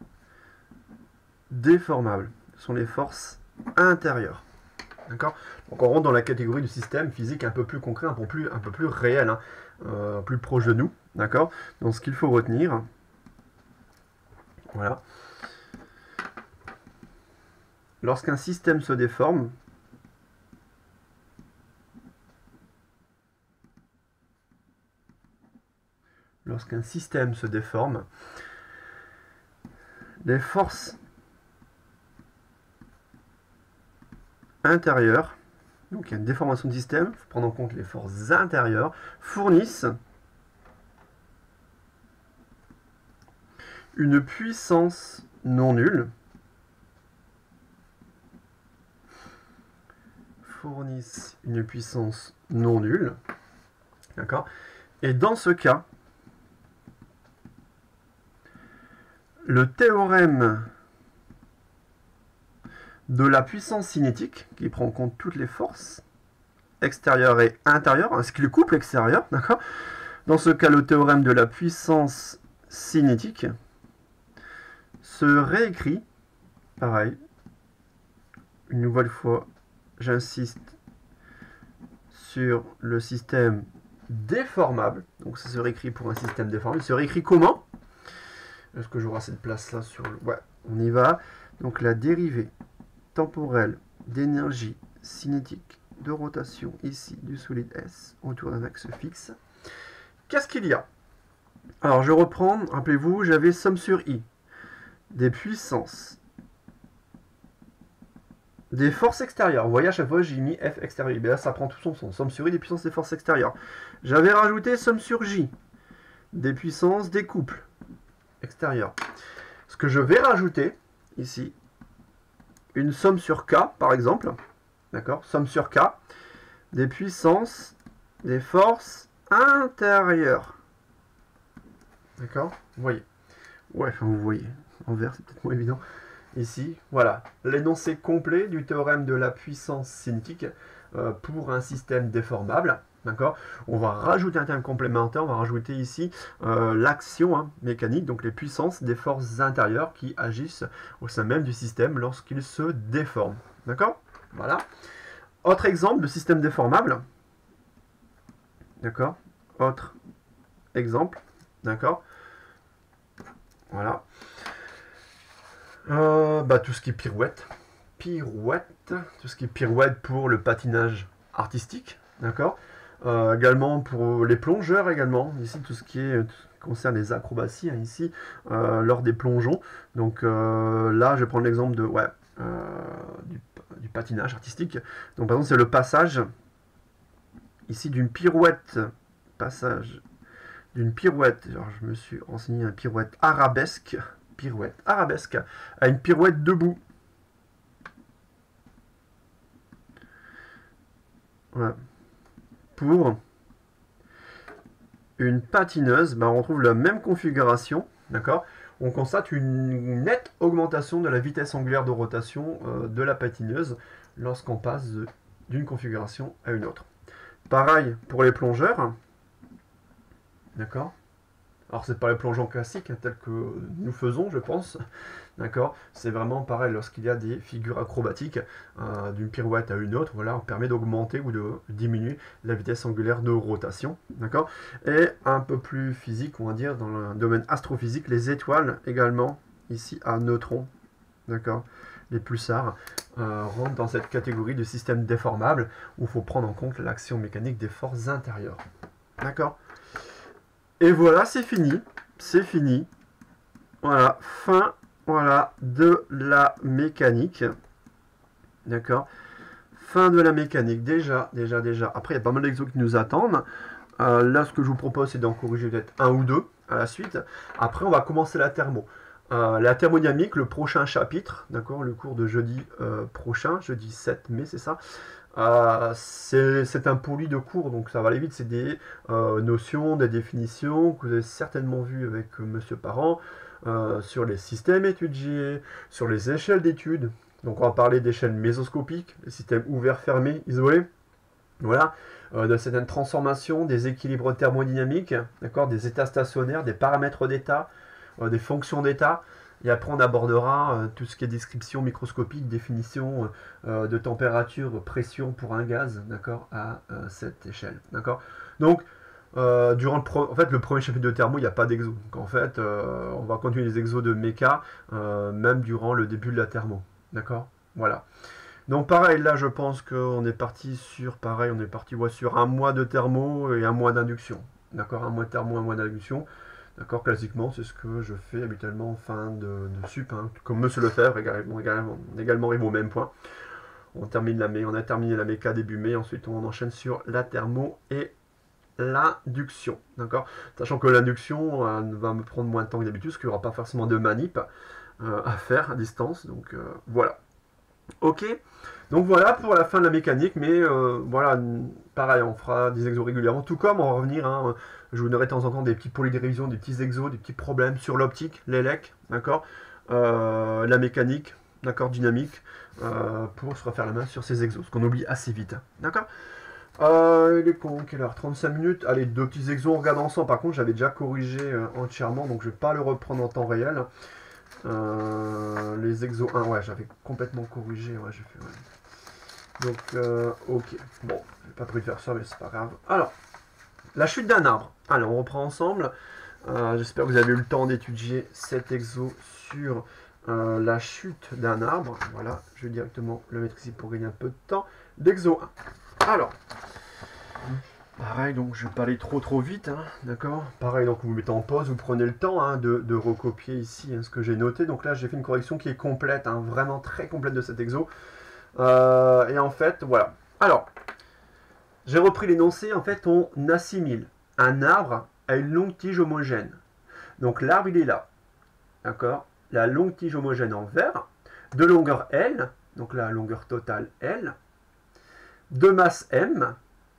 déformable. Ce sont les forces intérieures. D'accord? Donc on rentre dans la catégorie du système physique un peu plus concret, un peu plus, un peu plus réel, hein, euh, plus proche de nous. D'accord? Donc ce qu'il faut retenir, voilà. Lorsqu'un système se déforme, lorsqu'un système se déforme, les forces intérieures, donc il y a une déformation du système, il faut prendre en compte les forces intérieures, fournissent une puissance non nulle fournissent une puissance non nulle. D'accord? Et dans ce cas, le théorème de la puissance cinétique, qui prend en compte toutes les forces extérieures et intérieures, ainsi que le couple extérieur, d'accord? Dans ce cas, le théorème de la puissance cinétique se réécrit, pareil, une nouvelle fois, j'insiste sur le système déformable, donc ça se réécrit pour un système déformable. Il se réécrit comment? Est-ce que j'aurai cette place là sur le... Ouais, on y va. Donc la dérivée temporelle d'énergie cinétique de rotation ici du solide S autour d'un axe fixe. Qu'est-ce qu'il y a? Alors je reprends, rappelez-vous, j'avais somme sur I des puissances, des forces extérieures. Vous voyez, à chaque fois j'ai mis F extérieur. Bien là, ça prend tout son sens. Somme sur I des puissances des forces extérieures. J'avais rajouté somme sur J des puissances des couples extérieurs. Ce que je vais rajouter ici, une somme sur K par exemple, d'accord, somme sur K des puissances des forces intérieures. D'accord, vous voyez. Ouais, enfin vous voyez. En vert, c'est peut-être moins évident. Ici, voilà, l'énoncé complet du théorème de la puissance cinétique euh, pour un système déformable. D'accord. On va rajouter un terme complémentaire, on va rajouter ici euh, l'action hein, mécanique, donc les puissances des forces intérieures qui agissent au sein même du système lorsqu'il se déforme. D'accord. Voilà. Autre exemple de système déformable. D'accord. Autre exemple. D'accord. Voilà. Euh, bah, tout ce qui est pirouette. Pirouette. Tout ce qui est pirouette pour le patinage artistique. D'accord. Euh, également pour les plongeurs également. Ici, tout ce qui est tout ce qui concerne les acrobaties. Hein, ici, euh, lors des plongeons. Donc euh, là, je vais prendre l'exemple de ouais, euh, du, du patinage artistique. Donc par exemple, c'est le passage ici d'une pirouette. Passage d'une pirouette. Alors, je me suis renseigné une pirouette arabesque. Pirouette arabesque à une pirouette debout. Voilà. Pour une patineuse, ben on retrouve la même configuration, d'accord? On constate une nette augmentation de la vitesse angulaire de rotation euh, de la patineuse lorsqu'on passe d'une configuration à une autre. Pareil pour les plongeurs, d'accord? Alors c'est pas les plongeons classiques hein, tels que nous faisons, je pense, d'accord. C'est vraiment pareil lorsqu'il y a des figures acrobatiques euh, d'une pirouette à une autre. Voilà, on permet d'augmenter ou de diminuer la vitesse angulaire de rotation, d'accord. Et un peu plus physique, on va dire dans le domaine astrophysique, les étoiles également ici à neutrons, d'accord. Les pulsars euh, rentrent dans cette catégorie de système déformable où il faut prendre en compte l'action mécanique des forces intérieures, d'accord. Et voilà, c'est fini, c'est fini. Voilà, fin, voilà, de la mécanique. D'accord. Fin de la mécanique, déjà, déjà, déjà. Après, il y a pas mal d'exos qui nous attendent. Euh, là, ce que je vous propose, c'est d'en corriger peut-être un ou deux à la suite. Après, on va commencer la thermo. Euh, la thermodynamique, le prochain chapitre, d'accord, le cours de jeudi euh, prochain, jeudi sept mai, c'est ça. Euh, c'est un poli de cours, donc ça va aller vite. C'est des euh, notions, des définitions que vous avez certainement vues avec euh, Monsieur Parent euh, sur les systèmes étudiés, sur les échelles d'études. Donc on va parler d'échelles mésoscopiques, les systèmes ouverts, fermés, isolés. Voilà, euh, de certaines transformations, des équilibres thermodynamiques, d'accord, des états stationnaires, des paramètres d'état, euh, des fonctions d'état. Et après, on abordera euh, tout ce qui est description microscopique, définition euh, de température, pression pour un gaz, d'accord, à euh, cette échelle, d'accord. Donc, euh, durant le, pro en fait, le premier chapitre de thermo, il n'y a pas d'exo. Donc, en fait, euh, on va continuer les exos de méca, euh, même durant le début de la thermo, d'accord. Voilà. Donc, pareil, là, je pense qu'on est parti sur, pareil, on est parti ouais, sur un mois de thermo et un mois d'induction, d'accord. Un mois de thermo, un mois d'induction. D'accord, classiquement, c'est ce que je fais habituellement en fin de, de sup, hein, comme Monsieur Lefebvre, également, également, également arrive au même point. On, termine la, on a terminé la méca début mai, ensuite on enchaîne sur la thermo et l'induction. D'accord, sachant que l'induction euh, va me prendre moins de temps que d'habitude, parce qu'il n'y aura pas forcément de manip euh, à faire à distance. Donc euh, voilà. Ok, Donc voilà pour la fin de la mécanique, mais euh, voilà, pareil, on fera des exos régulièrement, tout comme on va revenir, hein, je vous donnerai de temps en temps des petits polis de révision, des petits exos, des petits problèmes sur l'optique, l'élec, d'accord, euh, la mécanique, d'accord, dynamique, euh, pour se refaire la main sur ces exos, ce qu'on oublie assez vite, hein, d'accord. Euh, il est con, quelle heure? trente-cinq minutes. Allez, deux petits exos, on regarde ensemble. Par contre, j'avais déjà corrigé euh, entièrement, donc je vais pas le reprendre en temps réel. Euh, les exos un, ouais, j'avais complètement corrigé. Ouais, j'ai fait. Ouais. Donc, euh, ok. Bon, j'ai pas prévu de faire ça, mais c'est pas grave. Alors, la chute d'un arbre. Allez, on reprend ensemble. Euh, J'espère que vous avez eu le temps d'étudier cet exo sur euh, la chute d'un arbre. Voilà, je vais directement le mettre ici pour gagner un peu de temps. L'exo un. Alors, pareil, donc je vais pas aller trop trop vite, hein, d'accord. Pareil, donc vous mettez en pause, vous prenez le temps hein, de, de recopier ici hein, ce que j'ai noté. Donc là, j'ai fait une correction qui est complète, hein, vraiment très complète de cet exo. Euh, et en fait, voilà. Alors, j'ai repris l'énoncé, en fait, on assimile un arbre à une longue tige homogène. Donc l'arbre, il est là, d'accord. La longue tige homogène en vert, de longueur L, donc la longueur totale L, de masse M,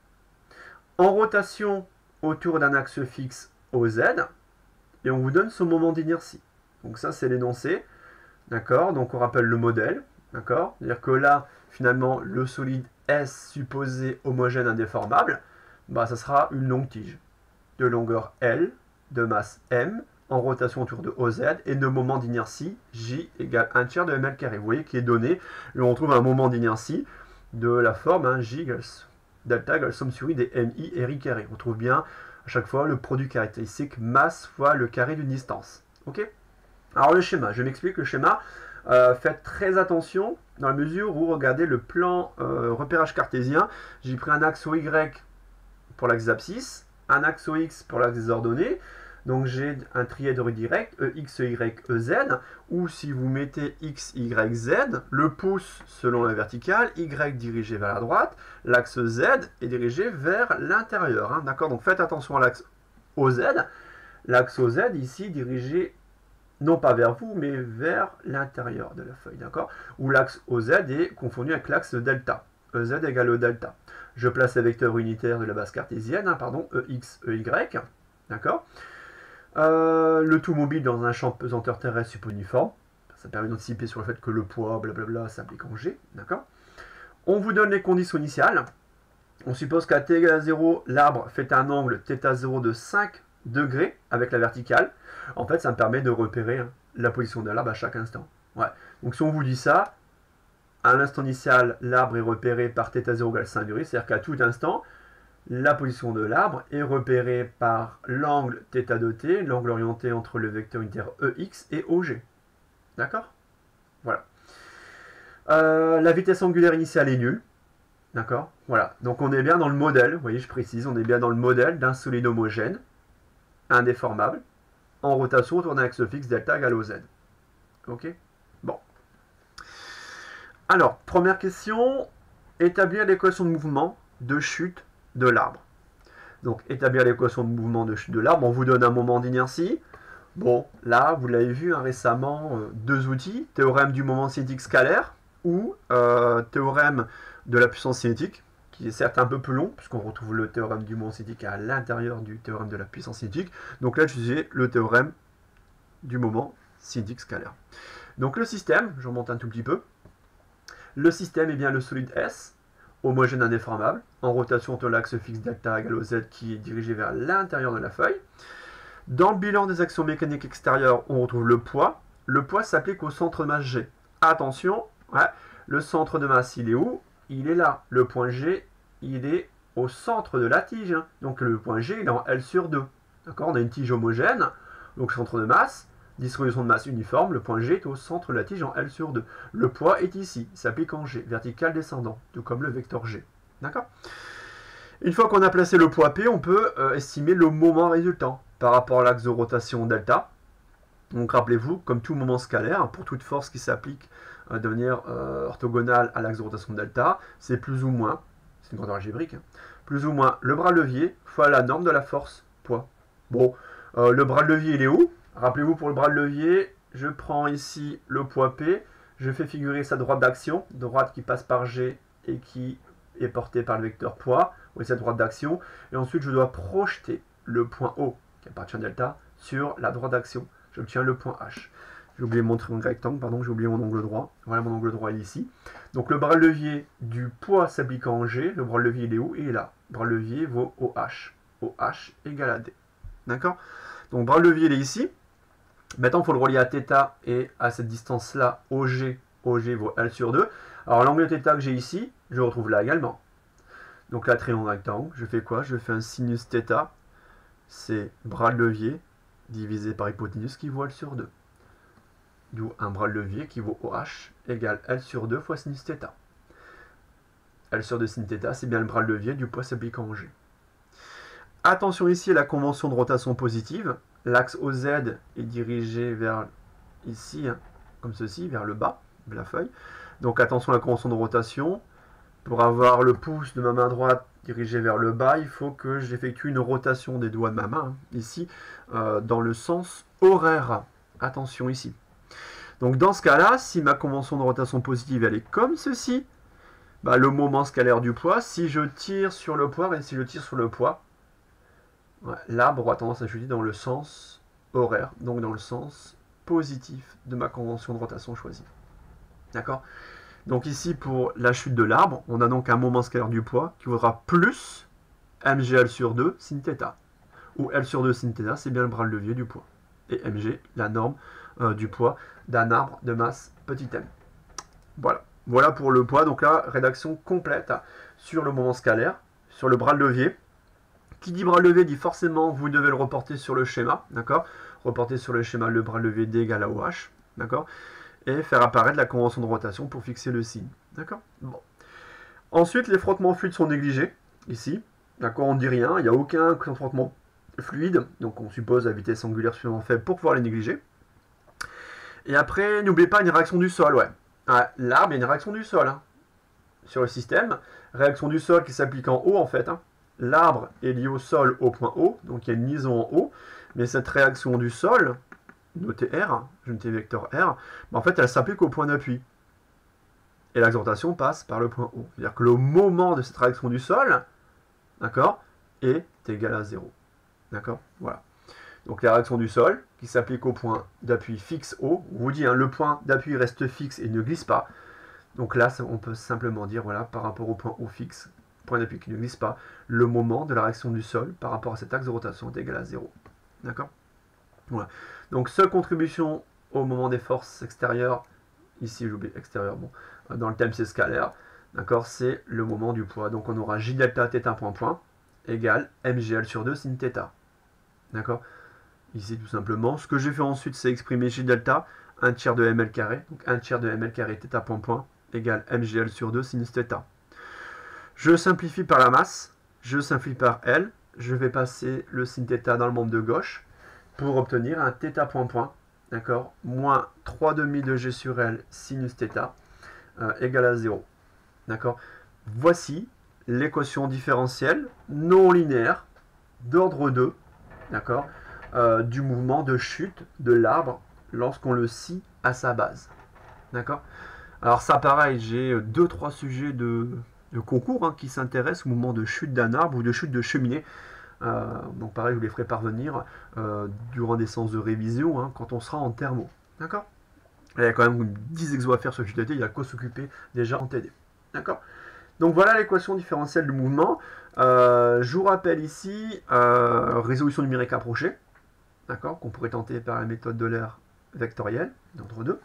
en rotation autour d'un axe fixe O Z, et on vous donne son moment d'inertie. Donc ça, c'est l'énoncé, d'accord. Donc on rappelle le modèle, d'accord. C'est-à-dire que là, finalement, le solide S supposé homogène indéformable, bah, ça sera une longue tige de longueur L, de masse M, en rotation autour de O Z, et de moment d'inertie J égale un tiers de ml carré. Vous voyez qui est donné, et on trouve un moment d'inertie de la forme hein, J égale delta égale somme sur I des M I et R I carré. On trouve bien à chaque fois le produit caractéristique masse fois le carré d'une distance. Ok. Alors le schéma, je m'explique le schéma. Euh, faites très attention dans la mesure où regardez le plan euh, repérage cartésien. J'ai pris un axe O Y pour l'axe abscisse, un axe O X pour l'axe des ordonnées. Donc j'ai un trièdre direct, E X, E Y, E Z, où si vous mettez X, Y, Z, le pouce selon la verticale, Y dirigé vers la droite, l'axe Z est dirigé vers l'intérieur. Hein, d'accord. Donc faites attention à l'axe O Z. L'axe O Z ici dirigé non pas vers vous, mais vers l'intérieur de la feuille. D'accord. Où l'axe O Z est confondu avec l'axe delta. E Z égale E delta. Je place les vecteurs unitaires de la base cartésienne, hein, pardon, E X, E Y. D'accord. Euh, le tout mobile dans un champ de pesanteur terrestre subuniforme. Ça permet d'anticiper sur le fait que le poids, blablabla, s'applique en G. D'accord. On vous donne les conditions initiales. On suppose qu'à t égale à zéro, l'arbre fait un angle θ zéro de cinq degrés avec la verticale. En fait, ça me permet de repérer hein, la position de l'arbre à chaque instant. Ouais. Donc si on vous dit ça, à l'instant initial, l'arbre est repéré par θ zéro égale cinq degrés, c'est-à-dire qu'à tout instant, la position de l'arbre est repérée par l'angle θ de t, l'angle orienté entre le vecteur unitaire E X et O G. D'accord. Voilà. Euh, la vitesse angulaire initiale est nulle. D'accord. Voilà. Donc on est bien dans le modèle, vous voyez, je précise, on est bien dans le modèle d'un solide homogène, indéformable, en rotation autour d'un axe fixe delta égale O Z. Ok. Bon. Alors, première question, établir l'équation de mouvement de chute de l'arbre. Donc, établir l'équation de mouvement de chute de l'arbre, on vous donne un moment d'inertie. Bon, là, vous l'avez vu hein, récemment, euh, deux outils, théorème du moment cinétique scalaire ou euh, théorème de la puissance cinétique, qui est certes un peu plus long, puisqu'on retrouve le théorème du moment cinétique à l'intérieur du théorème de la puissance cinétique. Donc là, j'utilisais le théorème du moment cinétique scalaire. Donc le système, je remonte un tout petit peu. Le système est bien le solide S, homogène indéformable, en rotation autour de l'axe fixe delta égale O Z qui est dirigé vers l'intérieur de la feuille. Dans le bilan des actions mécaniques extérieures, on retrouve le poids. Le poids s'applique au centre de masse G. Attention, ouais, le centre de masse, il est où? Il est là. Le point G, il est au centre de la tige. Hein. Donc le point G, il est en L sur deux. D'accord. On a une tige homogène, donc centre de masse, distribution de masse uniforme, le point G est au centre de la tige en L sur deux. Le poids est ici, il s'applique en G, vertical descendant, tout comme le vecteur G. D'accord. Une fois qu'on a placé le poids P, on peut euh, estimer le moment résultant par rapport à l'axe de rotation delta. Donc rappelez-vous, comme tout moment scalaire, pour toute force qui s'applique euh, de manière euh, orthogonale à l'axe de rotation delta, c'est plus ou moins, c'est une grandeur algébrique, hein, plus ou moins le bras levier fois la norme de la force poids. Bon, euh, le bras de levier il est où? Rappelez-vous, pour le bras de levier, je prends ici le poids P, je fais figurer sa droite d'action, droite qui passe par G et qui est portée par le vecteur poids, ou cette droite d'action, et ensuite je dois projeter le point O, qui appartient à delta, sur la droite d'action. J'obtiens le point H. J'ai oublié mon triangle rectangle, pardon, j'ai oublié mon angle droit. Voilà, mon angle droit est ici. Donc le bras levier du poids s'appliquant en G, le bras levier il est où? Il est là. Le bras levier vaut OH. OH égale à D. D'accord? Donc bras levier il est ici. Maintenant, il faut le relier à θ et à cette distance-là, O G. O G vaut L sur deux. Alors l'angle θ que j'ai ici, je le retrouve là également. Donc là, triangle rectangle, je fais quoi? Je fais un sinus θ, c'est bras de levier divisé par hypoténuse qui vaut L sur deux. D'où un bras de levier qui vaut OH égale L sur deux fois sinus θ. L sur deux sin θ, c'est bien le bras de levier du poids s'appliquant en G. Attention ici à la convention de rotation positive. L'axe O Z est dirigé vers ici, hein, comme ceci, vers le bas de la feuille. Donc attention à la convention de rotation. Pour avoir le pouce de ma main droite dirigé vers le bas, il faut que j'effectue une rotation des doigts de ma main, hein, ici, euh, dans le sens horaire. Attention ici. Donc dans ce cas-là, si ma convention de rotation positive elle est comme ceci, bah, le moment scalaire du poids, si je tire sur le poids et si je tire sur le poids, ouais, l'arbre aura tendance à chuter dans le sens horaire, donc dans le sens positif de ma convention de rotation choisie. D'accord? Donc ici, pour la chute de l'arbre, on a donc un moment scalaire du poids qui vaudra plus mgL sur deux sin θ. Où L sur deux sin θ, c'est bien le bras de levier du poids. Et mg, la norme euh, du poids d'un arbre de masse petit m. Voilà. Voilà pour le poids. Donc là, rédaction complète sur le moment scalaire, sur le bras de levier. Qui dit bras de levier dit forcément, vous devez le reporter sur le schéma. D'accord? Reporter sur le schéma le bras de levier D égale à OH. D'accord? Et faire apparaître la convention de rotation pour fixer le signe. D'accord? Bon. Ensuite, les frottements fluides sont négligés, ici. D'accord? On ne dit rien, il n'y a aucun frottement fluide, donc on suppose la vitesse angulaire suffisamment faible pour pouvoir les négliger. Et après, n'oubliez pas une réaction du sol, ouais. Ah, l'arbre, il y a une réaction du sol, hein, sur le système. Réaction du sol qui s'applique en haut, en fait. Hein. L'arbre est lié au sol au point O, donc il y a une liaison en haut, mais cette réaction du sol, notez R, je notais vecteur R, mais en fait elle s'applique au point d'appui. Et l'axe de rotation passe par le point O. C'est-à-dire que le moment de cette réaction du sol, d'accord, est égal à zéro. D'accord? Voilà. Donc la réaction du sol, qui s'applique au point d'appui fixe O, on vous dit, hein, le point d'appui reste fixe et ne glisse pas. Donc là, on peut simplement dire, voilà, par rapport au point O fixe, point d'appui qui ne glisse pas, le moment de la réaction du sol par rapport à cet axe de rotation est égal à zéro. D'accord? Voilà. Donc, seule contribution au moment des forces extérieures, ici j'oublie extérieur, bon, dans le thème c'est scalaire, d'accord, c'est le moment du poids. Donc on aura J delta θ point point égale mgL sur deux sin θ. D'accord? Ici tout simplement, ce que j'ai fait ensuite c'est exprimer J delta, un tiers de ml carré, donc un tiers de ml carré θ point point égale mgL sur deux sinus θ. Je simplifie par la masse, je simplifie par L, je vais passer le sin θ dans le membre de gauche, pour obtenir un θ point point, d'accord, moins trois demi de G sur L sinus θ euh, égale à zéro. D'accord. Voici l'équation différentielle non linéaire d'ordre deux, d'accord, euh, du mouvement de chute de l'arbre lorsqu'on le scie à sa base. D'accord. Alors ça pareil, j'ai deux trois sujets de, de concours hein, qui s'intéressent au mouvement de chute d'un arbre ou de chute de cheminée. Euh, donc pareil, je vous les ferai parvenir euh, durant des séances de révision hein, quand on sera en thermo. D'accord? Il y a quand même dix exos à faire sur J T T, il y a quoi s'occuper déjà en T D. D'accord? Donc voilà l'équation différentielle du mouvement. Euh, je vous rappelle ici, euh, résolution numérique approchée, d'accord, qu'on pourrait tenter par la méthode de l'air vectorielle, d'ordre deux.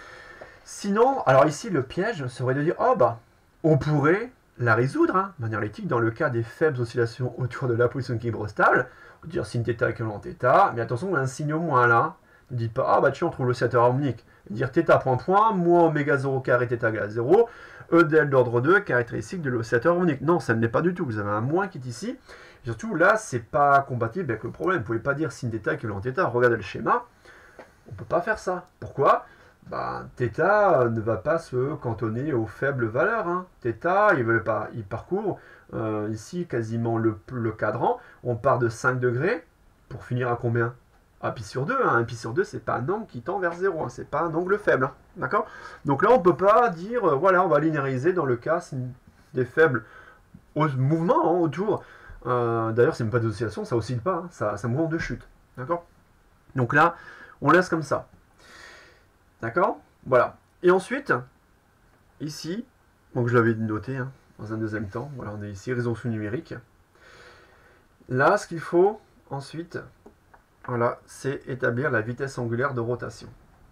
Sinon, alors ici le piège serait de dire, oh bah, on pourrait la résoudre, hein, de manière analytique, dans le cas des faibles oscillations autour de la position d'équilibre stable, on peut dire sin θ équivalent θ, mais attention, on a un signe au moins là, ne dites pas, ah bah tiens, on trouve l'oscillateur harmonique, dire θ point point, moins oméga zéro carré θ égale à zéro, E del d'ordre deux, caractéristique de l'oscillateur harmonique. Non, ça ne l'est pas du tout, vous avez un moins qui est ici, et surtout là, c'est pas compatible avec le problème, vous ne pouvez pas dire sin θ équivalent θ, regardez le schéma, on ne peut pas faire ça. Pourquoi? Bah, θ ne va pas se cantonner aux faibles valeurs. Hein. Θ, il, veut pas, il parcourt euh, ici quasiment le, le cadran. On part de cinq degrés pour finir à combien? à pi sur deux, hein. Un pi sur deux, c'est pas un angle qui tend vers zéro, hein. C'est pas un angle faible, hein. D'accord? Donc là, on peut pas dire, euh, voilà, on va linéariser dans le cas des faibles au mouvement, hein, autour. Euh, D'ailleurs, c'est même pas d'oscillation, ça oscille pas, hein. ça, ça mouvement de chute. D'accord? Donc là, on laisse comme ça. D'accord? Voilà. Et ensuite, ici, donc je l'avais noté, hein, dans un deuxième temps, voilà, on est ici, résolution numérique. Là, ce qu'il faut ensuite, voilà, c'est établir la vitesse angulaire de rotation.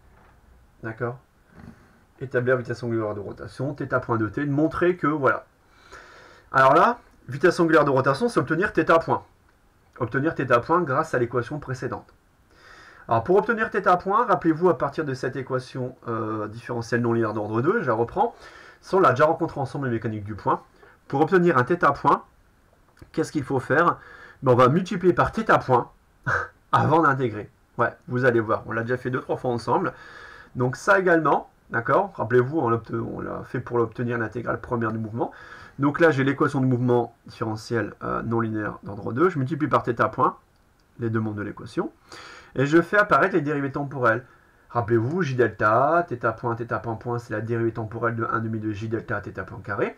D'accord? Établir la vitesse angulaire de rotation, θ point de t, de montrer que, voilà. Alors là, vitesse angulaire de rotation, c'est obtenir θ point. Obtenir θ point grâce à l'équation précédente. Alors pour obtenir θ point, rappelez-vous à partir de cette équation euh, différentielle non linéaire d'ordre deux, je la reprends, ça on l'a déjà rencontré ensemble en mécanique du point. Pour obtenir un θ point, qu'est-ce qu'il faut faire? Ben, on va multiplier par θ point avant d'intégrer. Ouais, vous allez voir, on l'a déjà fait deux trois fois ensemble. Donc ça également, d'accord? Rappelez-vous, on l'a fait pour l'obtenir l'intégrale première du mouvement. Donc là, j'ai l'équation de mouvement différentielle euh, non linéaire d'ordre deux. Je multiplie par θ point, les deux mondes de l'équation. Et je fais apparaître les dérivées temporelles. Rappelez-vous, j delta, θ point, θ point point, c'est la dérivée temporelle de un demi de j delta, θ point carré.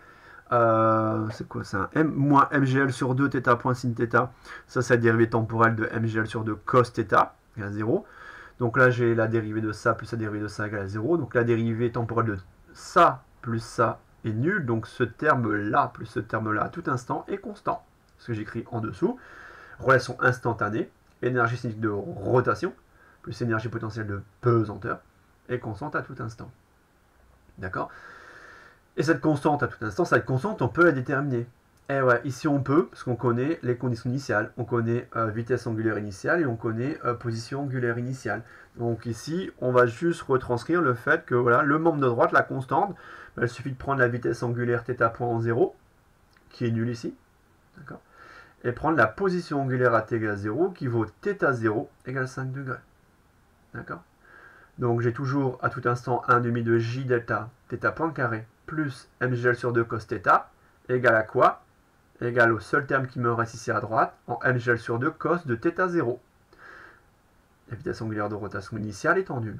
Euh, c'est quoi ça? M moins mgl sur deux, θ point sin θ. Ça, c'est la dérivée temporelle de mgl sur deux cos θ, égale zéro. Donc là, j'ai la dérivée de ça plus la dérivée de ça égale à zéro. Donc la dérivée temporelle de ça plus ça est nulle. Donc ce terme-là plus ce terme-là à tout instant est constant. Ce que j'écris en dessous. Relation instantanée. Énergie cinétique de rotation plus énergie potentielle de pesanteur est constante à tout instant. D'accord? Et cette constante à tout instant, cette constante, on peut la déterminer. Et ouais, ici on peut, parce qu'on connaît les conditions initiales. On connaît euh, vitesse angulaire initiale et on connaît euh, position angulaire initiale. Donc ici, on va juste retranscrire le fait que voilà, le membre de droite, la constante, ben, il suffit de prendre la vitesse angulaire θ point en zéro, qui est nulle ici. D'accord? Et prendre la position angulaire à t égale zéro, qui vaut θ zéro égale cinq degrés. D'accord? Donc j'ai toujours à tout instant un demi de j delta θ point carré plus mgl sur deux cos θ égale à quoi? Égale au seul terme qui me reste ici à droite, en mgl sur deux cos de θ zéro. La vitesse angulaire de rotation initiale étant nulle.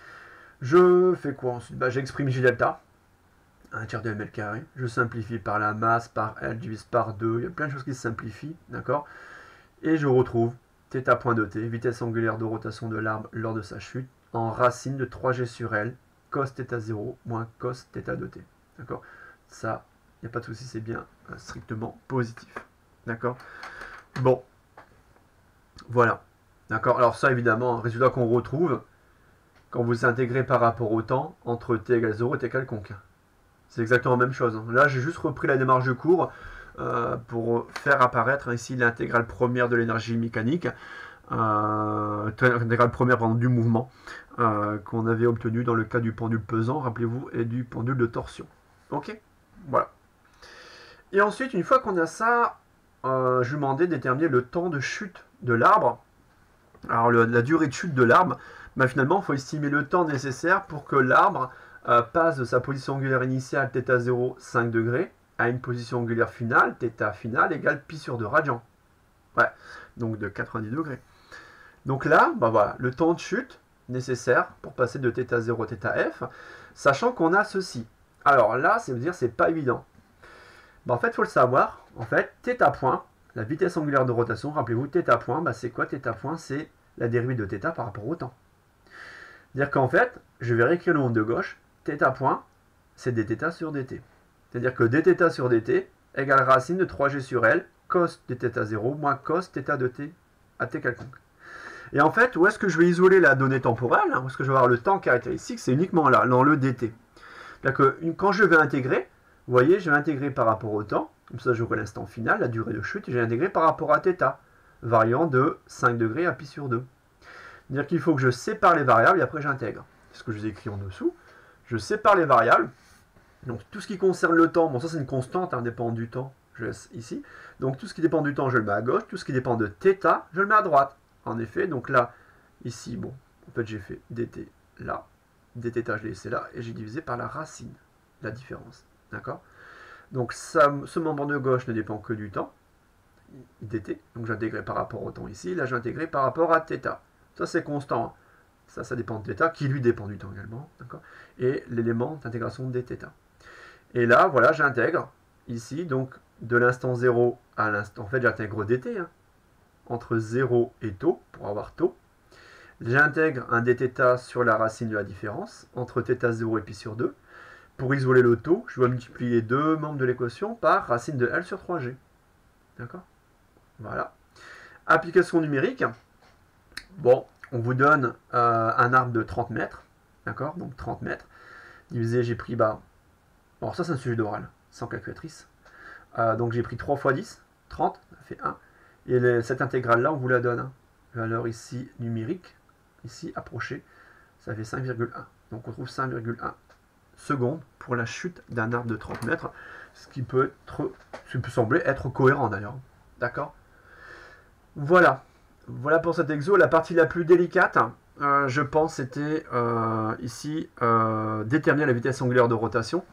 Je fais quoi ensuite? Bah, j'exprime j delta, un tiers de ml carré. Je simplifie par la masse, par L, divise par deux. Il y a plein de choses qui se simplifient, d'accord? Et je retrouve θ point de t, vitesse angulaire de rotation de l'arbre lors de sa chute, en racine de trois g sur L, cos θ zéro moins cos θ de t. D'accord? Ça, il n'y a pas de souci, c'est bien euh, strictement positif. D'accord? Bon. Voilà. D'accord? Alors ça, évidemment, un résultat qu'on retrouve quand vous intégrez par rapport au temps entre t égale zéro et t quelconque. C'est exactement la même chose. Là, j'ai juste repris la démarche de cours euh, pour faire apparaître ici l'intégrale première de l'énergie mécanique, euh, l'intégrale première pardon, du mouvement euh, qu'on avait obtenu dans le cas du pendule pesant, rappelez-vous, et du pendule de torsion. Ok? Voilà. Et ensuite, une fois qu'on a ça, euh, je lui demandais de déterminer le temps de chute de l'arbre. Alors, le, la durée de chute de l'arbre, bah, finalement, il faut estimer le temps nécessaire pour que l'arbre euh, passe de sa position angulaire initiale, θ zéro, cinq degrés, à une position angulaire finale, θ finale, égale pi sur deux radians. Ouais, donc de quatre-vingt-dix degrés. Donc là, bah voilà, le temps de chute nécessaire pour passer de θ zéro à θf, sachant qu'on a ceci. Alors là, ça veut dire c'est pas évident. Bah, en fait, il faut le savoir. En fait, θ point, la vitesse angulaire de rotation, rappelez-vous, θ point, bah, c'est quoi θ point? C'est la dérivée de θ par rapport au temps. C'est-à-dire qu'en fait, je vais réécrire le monde de gauche, θ point, c'est dθ sur dt. C'est-à-dire que dθ sur dt égale racine de trois g sur L, cos de θ zéro moins cos θ de t à t quelconque. Et en fait, où est-ce que je vais isoler la donnée temporelle, hein, où est-ce que je vais avoir le temps caractéristique? C'est uniquement là, dans le dt. C'est-à-dire que quand je vais intégrer, vous voyez, je vais intégrer par rapport au temps, comme ça j'aurai l'instant final, la durée de chute, et je vais intégrer par rapport à θ, variant de cinq degrés à pi sur deux. C'est-à-dire qu'il faut que je sépare les variables et après j'intègre. C'est ce que je vous ai écrit en dessous. Je sépare les variables. Donc tout ce qui concerne le temps, bon ça c'est une constante, hein, dépend du temps, je laisse ici. Donc tout ce qui dépend du temps, je le mets à gauche. Tout ce qui dépend de θ, je le mets à droite. En effet, donc là, ici, bon, en fait j'ai fait dt là, dθ je l'ai laissé là, et j'ai divisé par la racine, la différence. D'accord? Donc ça, ce membre de gauche ne dépend que du temps, dt, donc j'intégrais par rapport au temps ici, là j'intégrais par rapport à θ. Ça Ça, c'est constant. Ça, ça dépend de θ, qui lui dépend du temps également. Et l'élément d'intégration dθ. Et là, voilà, j'intègre ici, donc de l'instant zéro à l'instant. En fait, j'intègre dt, hein, entre zéro et tau, pour avoir tau. J'intègre un dθ sur la racine de la différence, entre θ zéro et pi sur deux. Pour isoler le taux, je dois multiplier deux membres de l'équation par racine de L sur trois g. D'accord? Voilà. Application numérique. Bon, on vous donne euh, un arbre de trente mètres. D'accord? Donc trente mètres. Divisé, j'ai pris, bah, alors ça c'est un sujet d'oral, sans calculatrice. Euh, donc j'ai pris trois fois dix, trente, ça fait un. Et les, cette intégrale-là, on vous la donne. Hein. Valeur ici numérique, ici approchée, ça fait cinq virgule un. Donc on trouve cinq virgule un secondes pour la chute d'un arbre de trente mètres, ce qui peut, être, ce qui peut sembler être cohérent d'ailleurs. D'accord? Voilà. Voilà pour cet exo. La partie la plus délicate, euh, je pense, c'était euh, ici euh, déterminer la vitesse angulaire de rotation.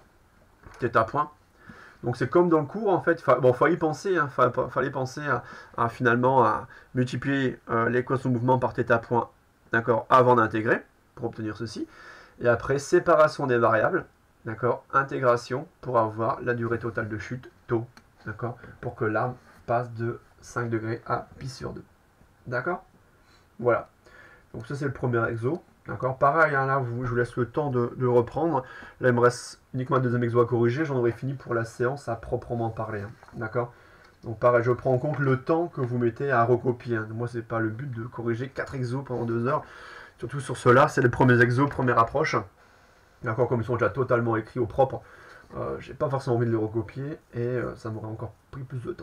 θ point. Donc c'est comme dans le cours en fait. Bon, fallait y penser. Hein, fallait, fallait penser à, à finalement à multiplier euh, l'équation de mouvement par θ point, d'accord, avant d'intégrer pour obtenir ceci. Et après séparation des variables, d'accord, intégration pour avoir la durée totale de chute tau, d'accord, pour que l'arbre passe de cinq degrés à pi sur deux. D'accord? Voilà. Donc ça c'est le premier exo. D'accord? Pareil, hein, là vous, je vous laisse le temps de, de reprendre. Là il me reste uniquement un deuxième exo à corriger. J'en aurai fini pour la séance à proprement parler. Hein. D'accord? Donc pareil, je prends en compte le temps que vous mettez à recopier. Hein. Moi c'est pas le but de corriger quatre exos pendant deux heures. Surtout sur ceux-là, c'est les premiers exos, première approche. D'accord? Comme ils sont déjà totalement écrits au propre, euh, j'ai pas forcément envie de les recopier et euh, ça m'aurait encore pris plus de temps.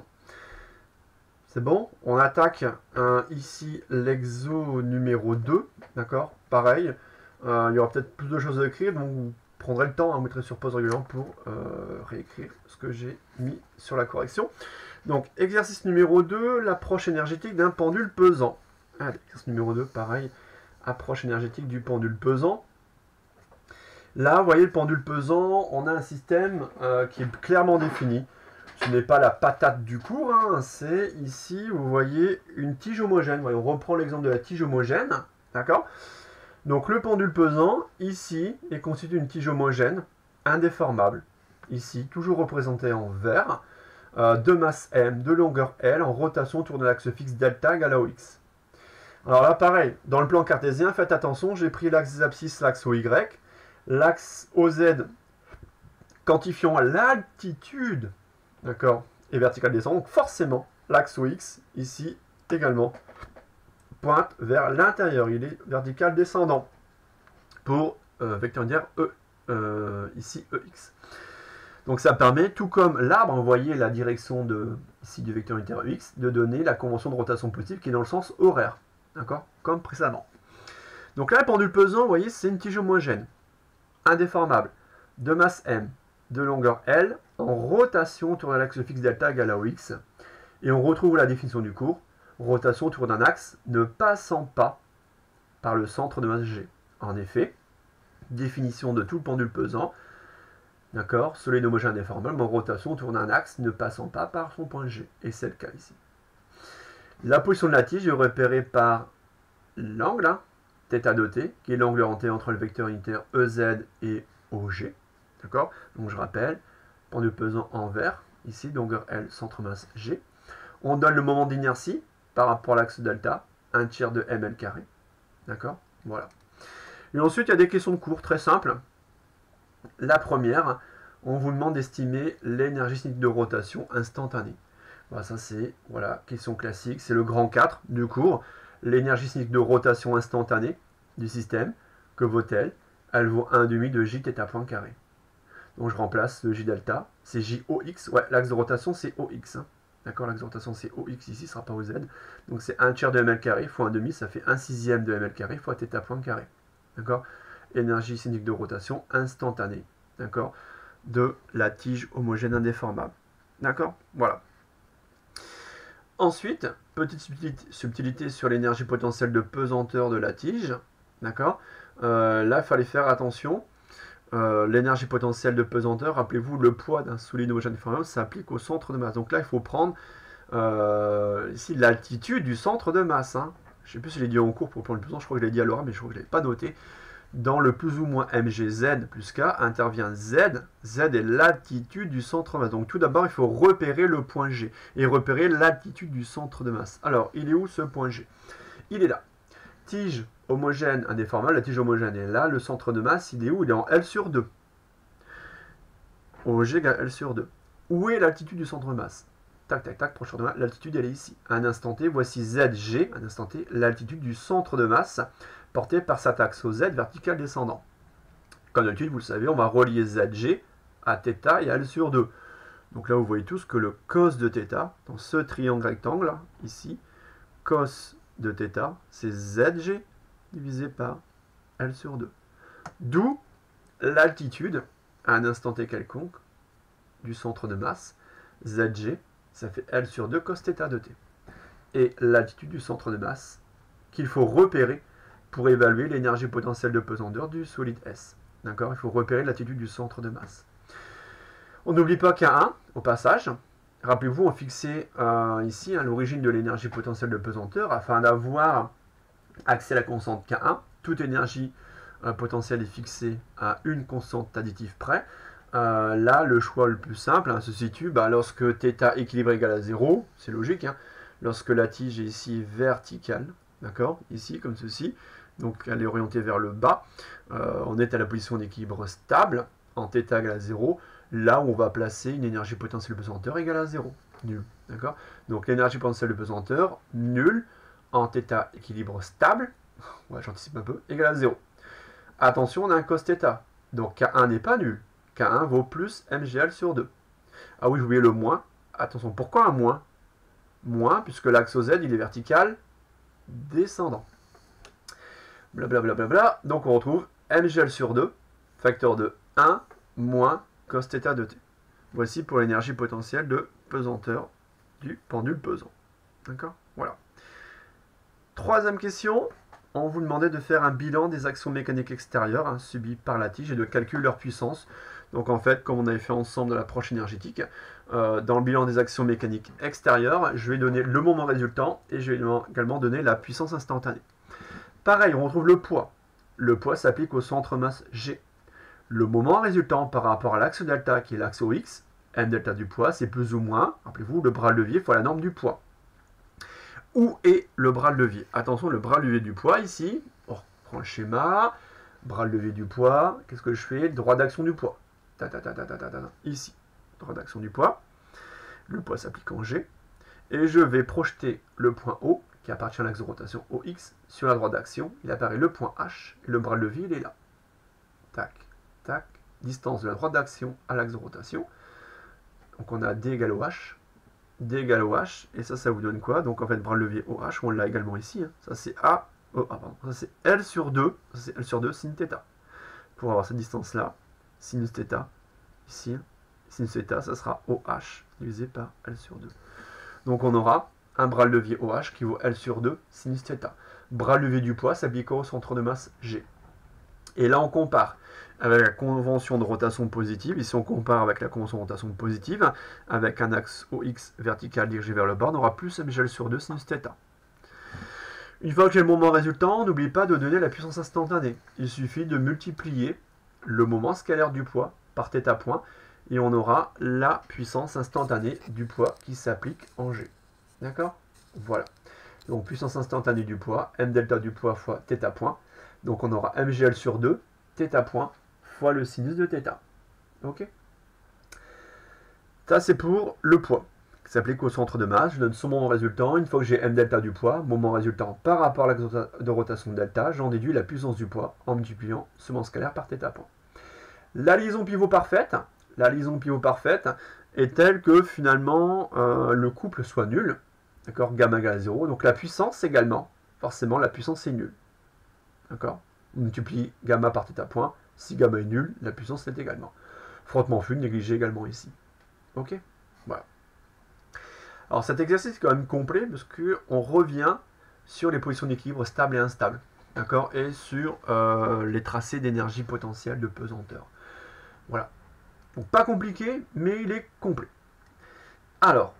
C'est bon, on attaque euh, ici l'exo numéro deux, d'accord? Pareil, euh, il y aura peut-être plus de choses à écrire, donc vous prendrez le temps, hein, vous mettrez sur pause régulièrement pour euh, réécrire ce que j'ai mis sur la correction. Donc, exercice numéro deux, l'approche énergétique d'un pendule pesant. Allez, exercice numéro deux, pareil, approche énergétique du pendule pesant. Là, vous voyez, le pendule pesant, on a un système euh, qui est clairement défini. Ce n'est pas la patate du cours, hein, c'est ici, vous voyez, une tige homogène. Voyez, on reprend l'exemple de la tige homogène, d'accord? Donc le pendule pesant, ici, est constitué d'une tige homogène, indéformable. Ici, toujours représenté en vert, euh, de masse M, de longueur L, en rotation autour de l'axe fixe delta égale à O X. Alors là, pareil, dans le plan cartésien, faites attention, j'ai pris l'axe des abscisses, l'axe O Y, l'axe O Z, quantifiant l'altitude, d'accord, et verticale descendante. Donc forcément, l'axe O X, ici, également, pointe vers l'intérieur. Il est vertical descendant pour euh, vecteur unitaire E, euh, ici E X. Donc ça permet, tout comme l'arbre, vous voyez la direction de, ici du vecteur unitaire E X, de donner la convention de rotation positive qui est dans le sens horaire, d'accord, comme précédemment. Donc là, le pendule pesant, vous voyez, c'est une tige homogène, indéformable, de masse M, de longueur L, en rotation autour de l'axe fixe delta égale à O X. Et on retrouve la définition du cours, rotation autour d'un axe ne passant pas par le centre de masse G. En effet, définition de tout le pendule pesant, d'accord, solide homogène indéformable, en rotation autour d'un axe ne passant pas par son point G. Et c'est le cas ici. La position de la tige est repérée par l'angle, hein, θ de t, qui est l'angle renté entre le vecteur unitaire E Z et O G. D'accord? Donc je rappelle, pendule pesant en vert, ici, longueur L, centre masse G. On donne le moment d'inertie par rapport à l'axe delta, un tiers de ml carré. D'accord? Voilà. Et ensuite, il y a des questions de cours très simples. La première, on vous demande d'estimer l'énergie cinétique de rotation instantanée. Voilà, ça c'est, voilà, question classique, c'est le grand quatre du cours. L'énergie cinétique de rotation instantanée du système, que vaut-elle? Elle vaut un virgule cinq de J θ point carré. Donc je remplace le J delta, c'est J O X, ouais, l'axe de rotation c'est O X. Hein. D'accord, l'axe de rotation c'est O X ici, ce ne sera pas O Z. Donc c'est un tiers de ml carré fois un demi, ça fait un sixième de ml carré fois θ point carré. D'accord? Énergie cinétique de rotation instantanée. D'accord? De la tige homogène indéformable. D'accord? Voilà. Ensuite, petite subtilité, subtilité sur l'énergie potentielle de pesanteur de la tige. D'accord? euh, Là, il fallait faire attention. Euh, l'énergie potentielle de pesanteur, rappelez-vous, le poids d'un solide homogène indéformable s'applique au centre de masse. Donc là, il faut prendre euh, ici l'altitude du centre de masse. Hein. je ne sais plus si je l'ai dit en cours pour le plan du pesant, je crois que je l'ai dit à l'oral, mais je crois que je ne l'avais pas noté. Dans le plus ou moins mgz plus k intervient z. Z est l'altitude du centre de masse. Donc tout d'abord, il faut repérer le point G et repérer l'altitude du centre de masse. Alors, il est où ce point G? Il est là. Tige homogène indéformable, la tige homogène est là. Le centre de masse, il est où? Il est en L sur deux. O G égale L sur deux. Où est l'altitude du centre de masse? Tac, tac, tac, prochain de masse, l'altitude elle est ici. À un instant T, voici Z G, à un instant T, l'altitude du centre de masse portée par cet axe au Z vertical descendant. Comme d'habitude, vous le savez, on va relier Z G à θ et à L sur deux. Donc là, vous voyez tous que le cos de θ, dans ce triangle rectangle, ici, cos de θ, c'est Z G divisé par L sur deux. D'où l'altitude, à un instant T quelconque, du centre de masse, Z G, ça fait L sur deux cos θ de t. Et l'altitude du centre de masse qu'il faut repérer pour évaluer l'énergie potentielle de pesanteur du solide S. D'accord? Il faut repérer l'altitude du centre de masse. On n'oublie pas K un, au passage. Rappelez-vous, on fixait euh, ici hein, l'origine de l'énergie potentielle de pesanteur afin d'avoir accès à la constante K un. Toute énergie euh, potentielle est fixée à une constante additive près. Euh, là, le choix le plus simple hein, se situe bah, lorsque θ équilibré égale à zéro, c'est logique, hein, lorsque la tige est ici verticale, d'accord, ici comme ceci, donc elle est orientée vers le bas, euh, on est à la position d'équilibre stable, en θ égale à zéro, là où on va placer une énergie potentielle de pesanteur égale à zéro, nul, d'accord, donc l'énergie potentielle de pesanteur, nulle, en θ équilibre stable, ouais, j'anticipe un peu, égale à zéro. Attention, on a un cos θ, donc K un n'est pas nul. K un vaut plus mgl sur deux. Ah oui, j'ai oublié le moins. Attention, pourquoi un moins? Moins, puisque l'axe au Z, il est vertical descendant. Blablabla. Bla, bla, bla. Donc on retrouve mgl sur deux, facteur de un, moins cos θ de t. Voici pour l'énergie potentielle de pesanteur du pendule pesant. D'accord? Voilà. Troisième question. On vous demandait de faire un bilan des actions mécaniques extérieures hein, subies par la tige et de calculer leur puissance. Donc en fait, comme on avait fait ensemble dans l'approche énergétique, euh, dans le bilan des actions mécaniques extérieures, je vais donner le moment résultant et je vais également donner la puissance instantanée. Pareil, on retrouve le poids. Le poids s'applique au centre masse G. Le moment résultant par rapport à l'axe delta qui est l'axe O X, m delta du poids, c'est plus ou moins, rappelez-vous, le bras levier fois la norme du poids. Où est le bras levier? Attention, le bras levier du poids ici, on reprend le schéma, bras levier du poids, qu'est-ce que je fais? Droit d'action du poids. Ta, ta, ta, ta, ta, ta, ta, ici, droit d'action du poids. Le poids s'applique en G. Et je vais projeter le point O, qui appartient à l'axe de rotation O X, sur la droite d'action. Il apparaît le point H, et le bras levier, il est là. Tac, tac, distance de la droite d'action à l'axe de rotation. Donc on a D égale au H. D égale au H, et ça, ça vous donne quoi? Donc en fait, bras levier O H, on l'a également ici. Hein. Ça c'est A, oh, ah, pardon, ça c'est L sur deux, ça c'est L sur deux sin θ. Pour avoir cette distance-là, sinus θ, ici, sinus θ, ça sera O H divisé par L sur deux. Donc on aura un bras levier O H qui vaut L sur deux sinus θ. Bras levier du poids s'applique au centre de masse G. Et là, on compare avec la convention de rotation positive. Ici, on compare avec la convention de rotation positive, avec un axe O X vertical dirigé vers le bas, on aura plus mgl sur deux sinus θ. Une fois que j'ai le moment résultant, n'oublie pas de donner la puissance instantanée. Il suffit de multiplier le moment scalaire du poids par θ point, et on aura la puissance instantanée du poids qui s'applique en G. D'accord? Voilà. Donc, puissance instantanée du poids, m delta du poids fois θ point. Donc, on aura mgl sur deux, θ point, fois le sinus de θ. Ok? Ça, c'est pour le poids, qui s'applique au centre de masse. Je donne son moment résultant. Une fois que j'ai m delta du poids, moment résultant par rapport à l'axe de rotation delta, j'en déduis la puissance du poids en multipliant ce moment scalaire par θ point. La liaison pivot parfaite, la liaison pivot parfaite est telle que finalement euh, le couple soit nul. D'accord? Gamma égale à zéro. Donc la puissance également, forcément la puissance est nulle. D'accord? On multiplie gamma par θ point. Si gamma est nul, la puissance est également. Frottement fluide négligé également ici. Ok? Voilà. Alors cet exercice est quand même complet parce qu'on revient sur les positions d'équilibre stables et instables. D'accord? Et sur euh, les tracés d'énergie potentielle de pesanteur. Voilà. Donc pas compliqué, mais il est complet. Alors,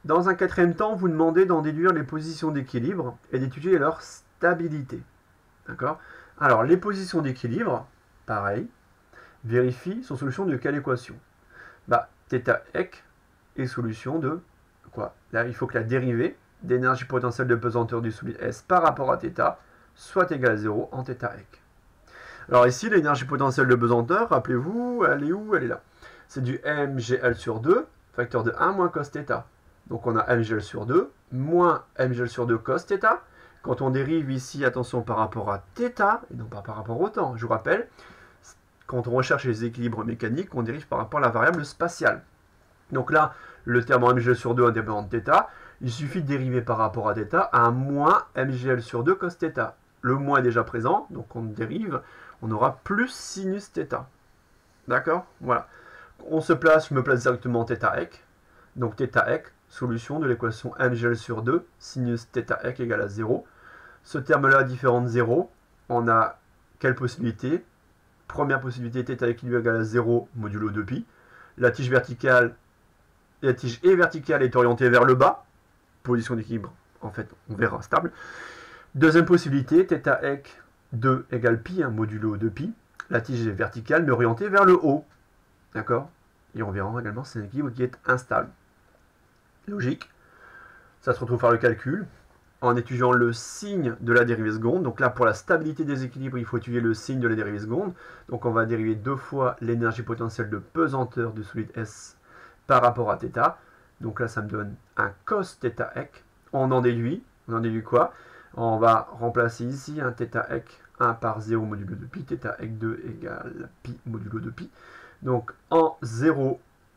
Dans un quatrième temps, vous demandez d'en déduire les positions d'équilibre et d'étudier leur stabilité. D'accord? Alors, les positions d'équilibre, pareil, vérifie son solution de quelle équation? Bah, θ ec est solution de quoi? Là, il faut que la dérivée d'énergie potentielle de pesanteur du solide S par rapport à θ soit égale à zéro en θ ec. Alors ici, l'énergie potentielle de pesanteur, rappelez-vous, elle est où? Elle est là. C'est du mgl sur deux, facteur de un moins cos θ. Donc on a mgl sur deux, moins mgl sur deux cos θ. Quand on dérive ici, attention, par rapport à θ, et non pas par rapport au temps, je vous rappelle, quand on recherche les équilibres mécaniques, on dérive par rapport à la variable spatiale. Donc là, le terme mgl sur deux indépendant de θ, il suffit de dériver par rapport à θ à un moins mgl sur deux cos θ. Le moins est déjà présent, donc on dérive, on aura plus sinus θ. D'accord? Voilà. On se place, je me place directement θ ec. Donc θ ec, solution de l'équation mgl sur deux, sinus θ ec égale à zéro. Ce terme-là, différent de zéro, on a quelle possibilité? Première possibilité, θ équilibre égale à zéro modulo deux pi. La tige verticale, la tige est verticale est orientée vers le bas. Position d'équilibre, en fait, on verra stable. Deuxième possibilité, θ ec deux égale pi, hein, modulo deux pi. La tige est verticale mais orientée vers le haut. D'accord? Et on verra également c'est un équilibre qui est instable. Logique. Ça se retrouve par le calcul en étudiant le signe de la dérivée seconde. Donc là, pour la stabilité des équilibres, il faut étudier le signe de la dérivée seconde. Donc on va dériver deux fois l'énergie potentielle de pesanteur du solide S par rapport à θ. Donc là, ça me donne un cos θ ec. On en déduit. On en déduit quoi? On va remplacer ici un θ ec un par zéro modulo de pi. θ ec deux égale pi modulo de pi. Donc en zéro,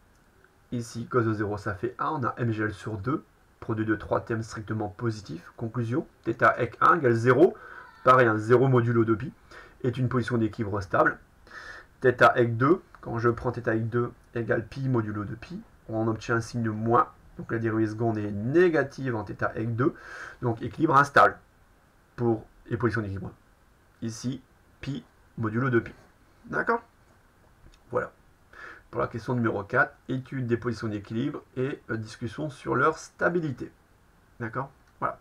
ici, cos de zéro, ça fait un. On a mgl sur deux. Produit de trois termes strictement positifs. Conclusion, θ ec un égale zéro. Pareil, un zéro modulo de pi est une position d'équilibre stable. θ ec deux, quand je prends θ ec deux égale pi modulo de pi, on obtient un signe de moins. Donc la dérivée seconde est négative en θ ec deux. Donc équilibre instable pour les positions d'équilibre. Ici, pi modulo de pi. D'accord? Voilà. Pour la question numéro quatre, étude des positions d'équilibre et euh, discussion sur leur stabilité. D'accord? Voilà.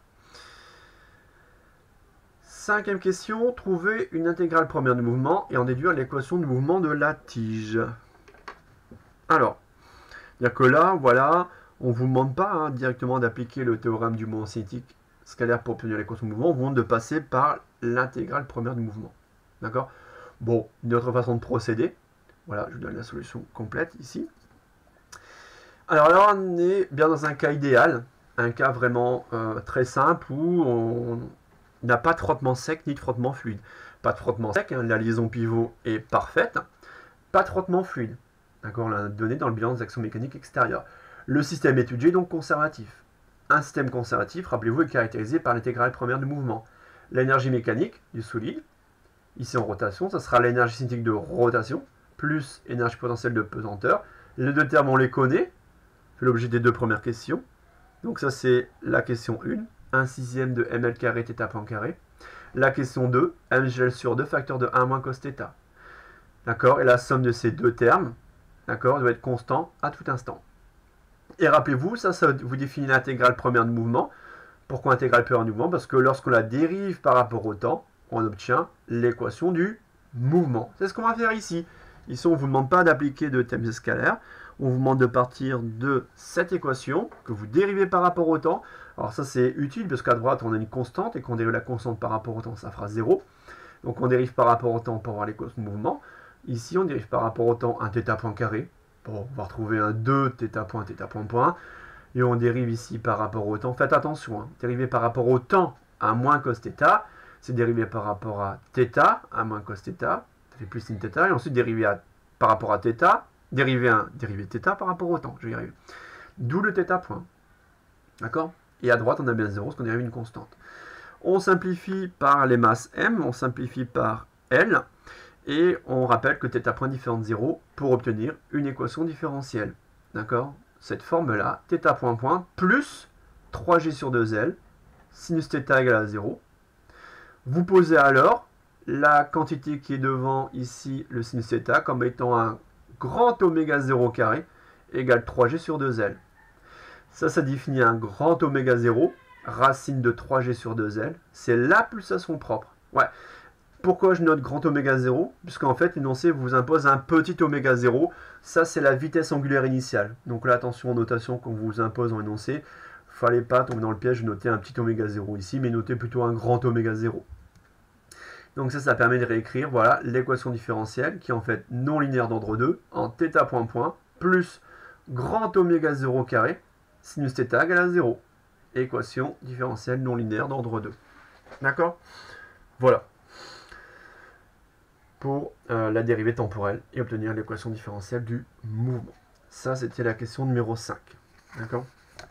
Cinquième question, trouver une intégrale première du mouvement et en déduire l'équation du mouvement de la tige. Alors, il n'y a que là, voilà, on ne vous demande pas hein, directement d'appliquer le théorème du mouvement cinétique scalaire pour obtenir l'équation du mouvement, on vous demande de passer par l'intégrale première du mouvement. D'accord? Bon, une autre façon de procéder. Voilà, je vous donne la solution complète ici. Alors là, on est bien dans un cas idéal, un cas vraiment euh, très simple où on n'a pas de frottement sec ni de frottement fluide. Pas de frottement sec, hein, la liaison pivot est parfaite. Pas de frottement fluide. D'accord, on l'a donné dans le bilan des actions mécaniques extérieures. Le système étudié est donc conservatif. Un système conservatif, rappelez-vous, est caractérisé par l'intégrale première du mouvement. L'énergie mécanique du solide, ici en rotation, ça sera l'énergie cinétique de rotation, plus énergie potentielle de pesanteur. Les deux termes, on les connaît. C'est l'objet des deux premières questions. Donc ça, c'est la question un. un sixième de ml carré θ point carré. La question deux, mgl sur deux, facteur de un moins cos θ. D'accord? Et la somme de ces deux termes, d'accord, doit être constant à tout instant. Et rappelez-vous, ça, ça vous définit l'intégrale première du mouvement. Pourquoi intégrale première du mouvement? Parce que lorsqu'on la dérive par rapport au temps, on obtient l'équation du mouvement. C'est ce qu'on va faire ici. Ici, on ne vous demande pas d'appliquer de thèmes scalaires. On vous demande de partir de cette équation que vous dérivez par rapport au temps. Alors ça, c'est utile parce qu'à droite, on a une constante et qu'on dérive la constante par rapport au temps, ça fera zéro. Donc on dérive par rapport au temps pour avoir l'équation de mouvement. Ici, on dérive par rapport au temps un θ point carré. Bon, on va retrouver un deux θ point θ point point. Et on dérive ici par rapport au temps. Faites attention, hein, dérivé par rapport au temps à moins cos θ. C'est dérivé par rapport à θ à moins cos θ. Ça fait plus sin θ. Et ensuite dérivé à, par rapport à θ. Dérivé un dérivé θ par rapport au temps. Je vais y arriver. D'où le θ point. D'accord? Et à droite, on a bien zéro, parce qu'on dérive une constante. On simplifie par les masses m, on simplifie par L. Et on rappelle que θ point différent de zéro pour obtenir une équation différentielle. D'accord? Cette forme-là, θ point point plus trois g sur deux L, sinus θ égale à zéro. Vous posez alors la quantité qui est devant ici, le sinus θ, comme étant un grand oméga zéro carré, égale trois g sur deux L. Ça, ça définit un grand oméga zéro, racine de trois G sur deux L. C'est la pulsation propre. Ouais. Pourquoi je note grand oméga zéro? Puisqu'en fait, l'énoncé vous impose un petit oméga zéro. Ça, c'est la vitesse angulaire initiale. Donc là, attention aux notations qu'on vous impose en énoncé. Il ne fallait pas tomber dans le piège de noter un petit oméga zéro ici, mais notez plutôt un grand oméga zéro. Donc ça, ça permet de réécrire voilà, l'équation différentielle qui est en fait non linéaire d'ordre deux en θ point point plus grand oméga zéro carré sinus θ égale à zéro. Équation différentielle non linéaire d'ordre deux. D'accord? Voilà. Pour euh, la dérivée temporelle et obtenir l'équation différentielle du mouvement. Ça, c'était la question numéro cinq. D'accord?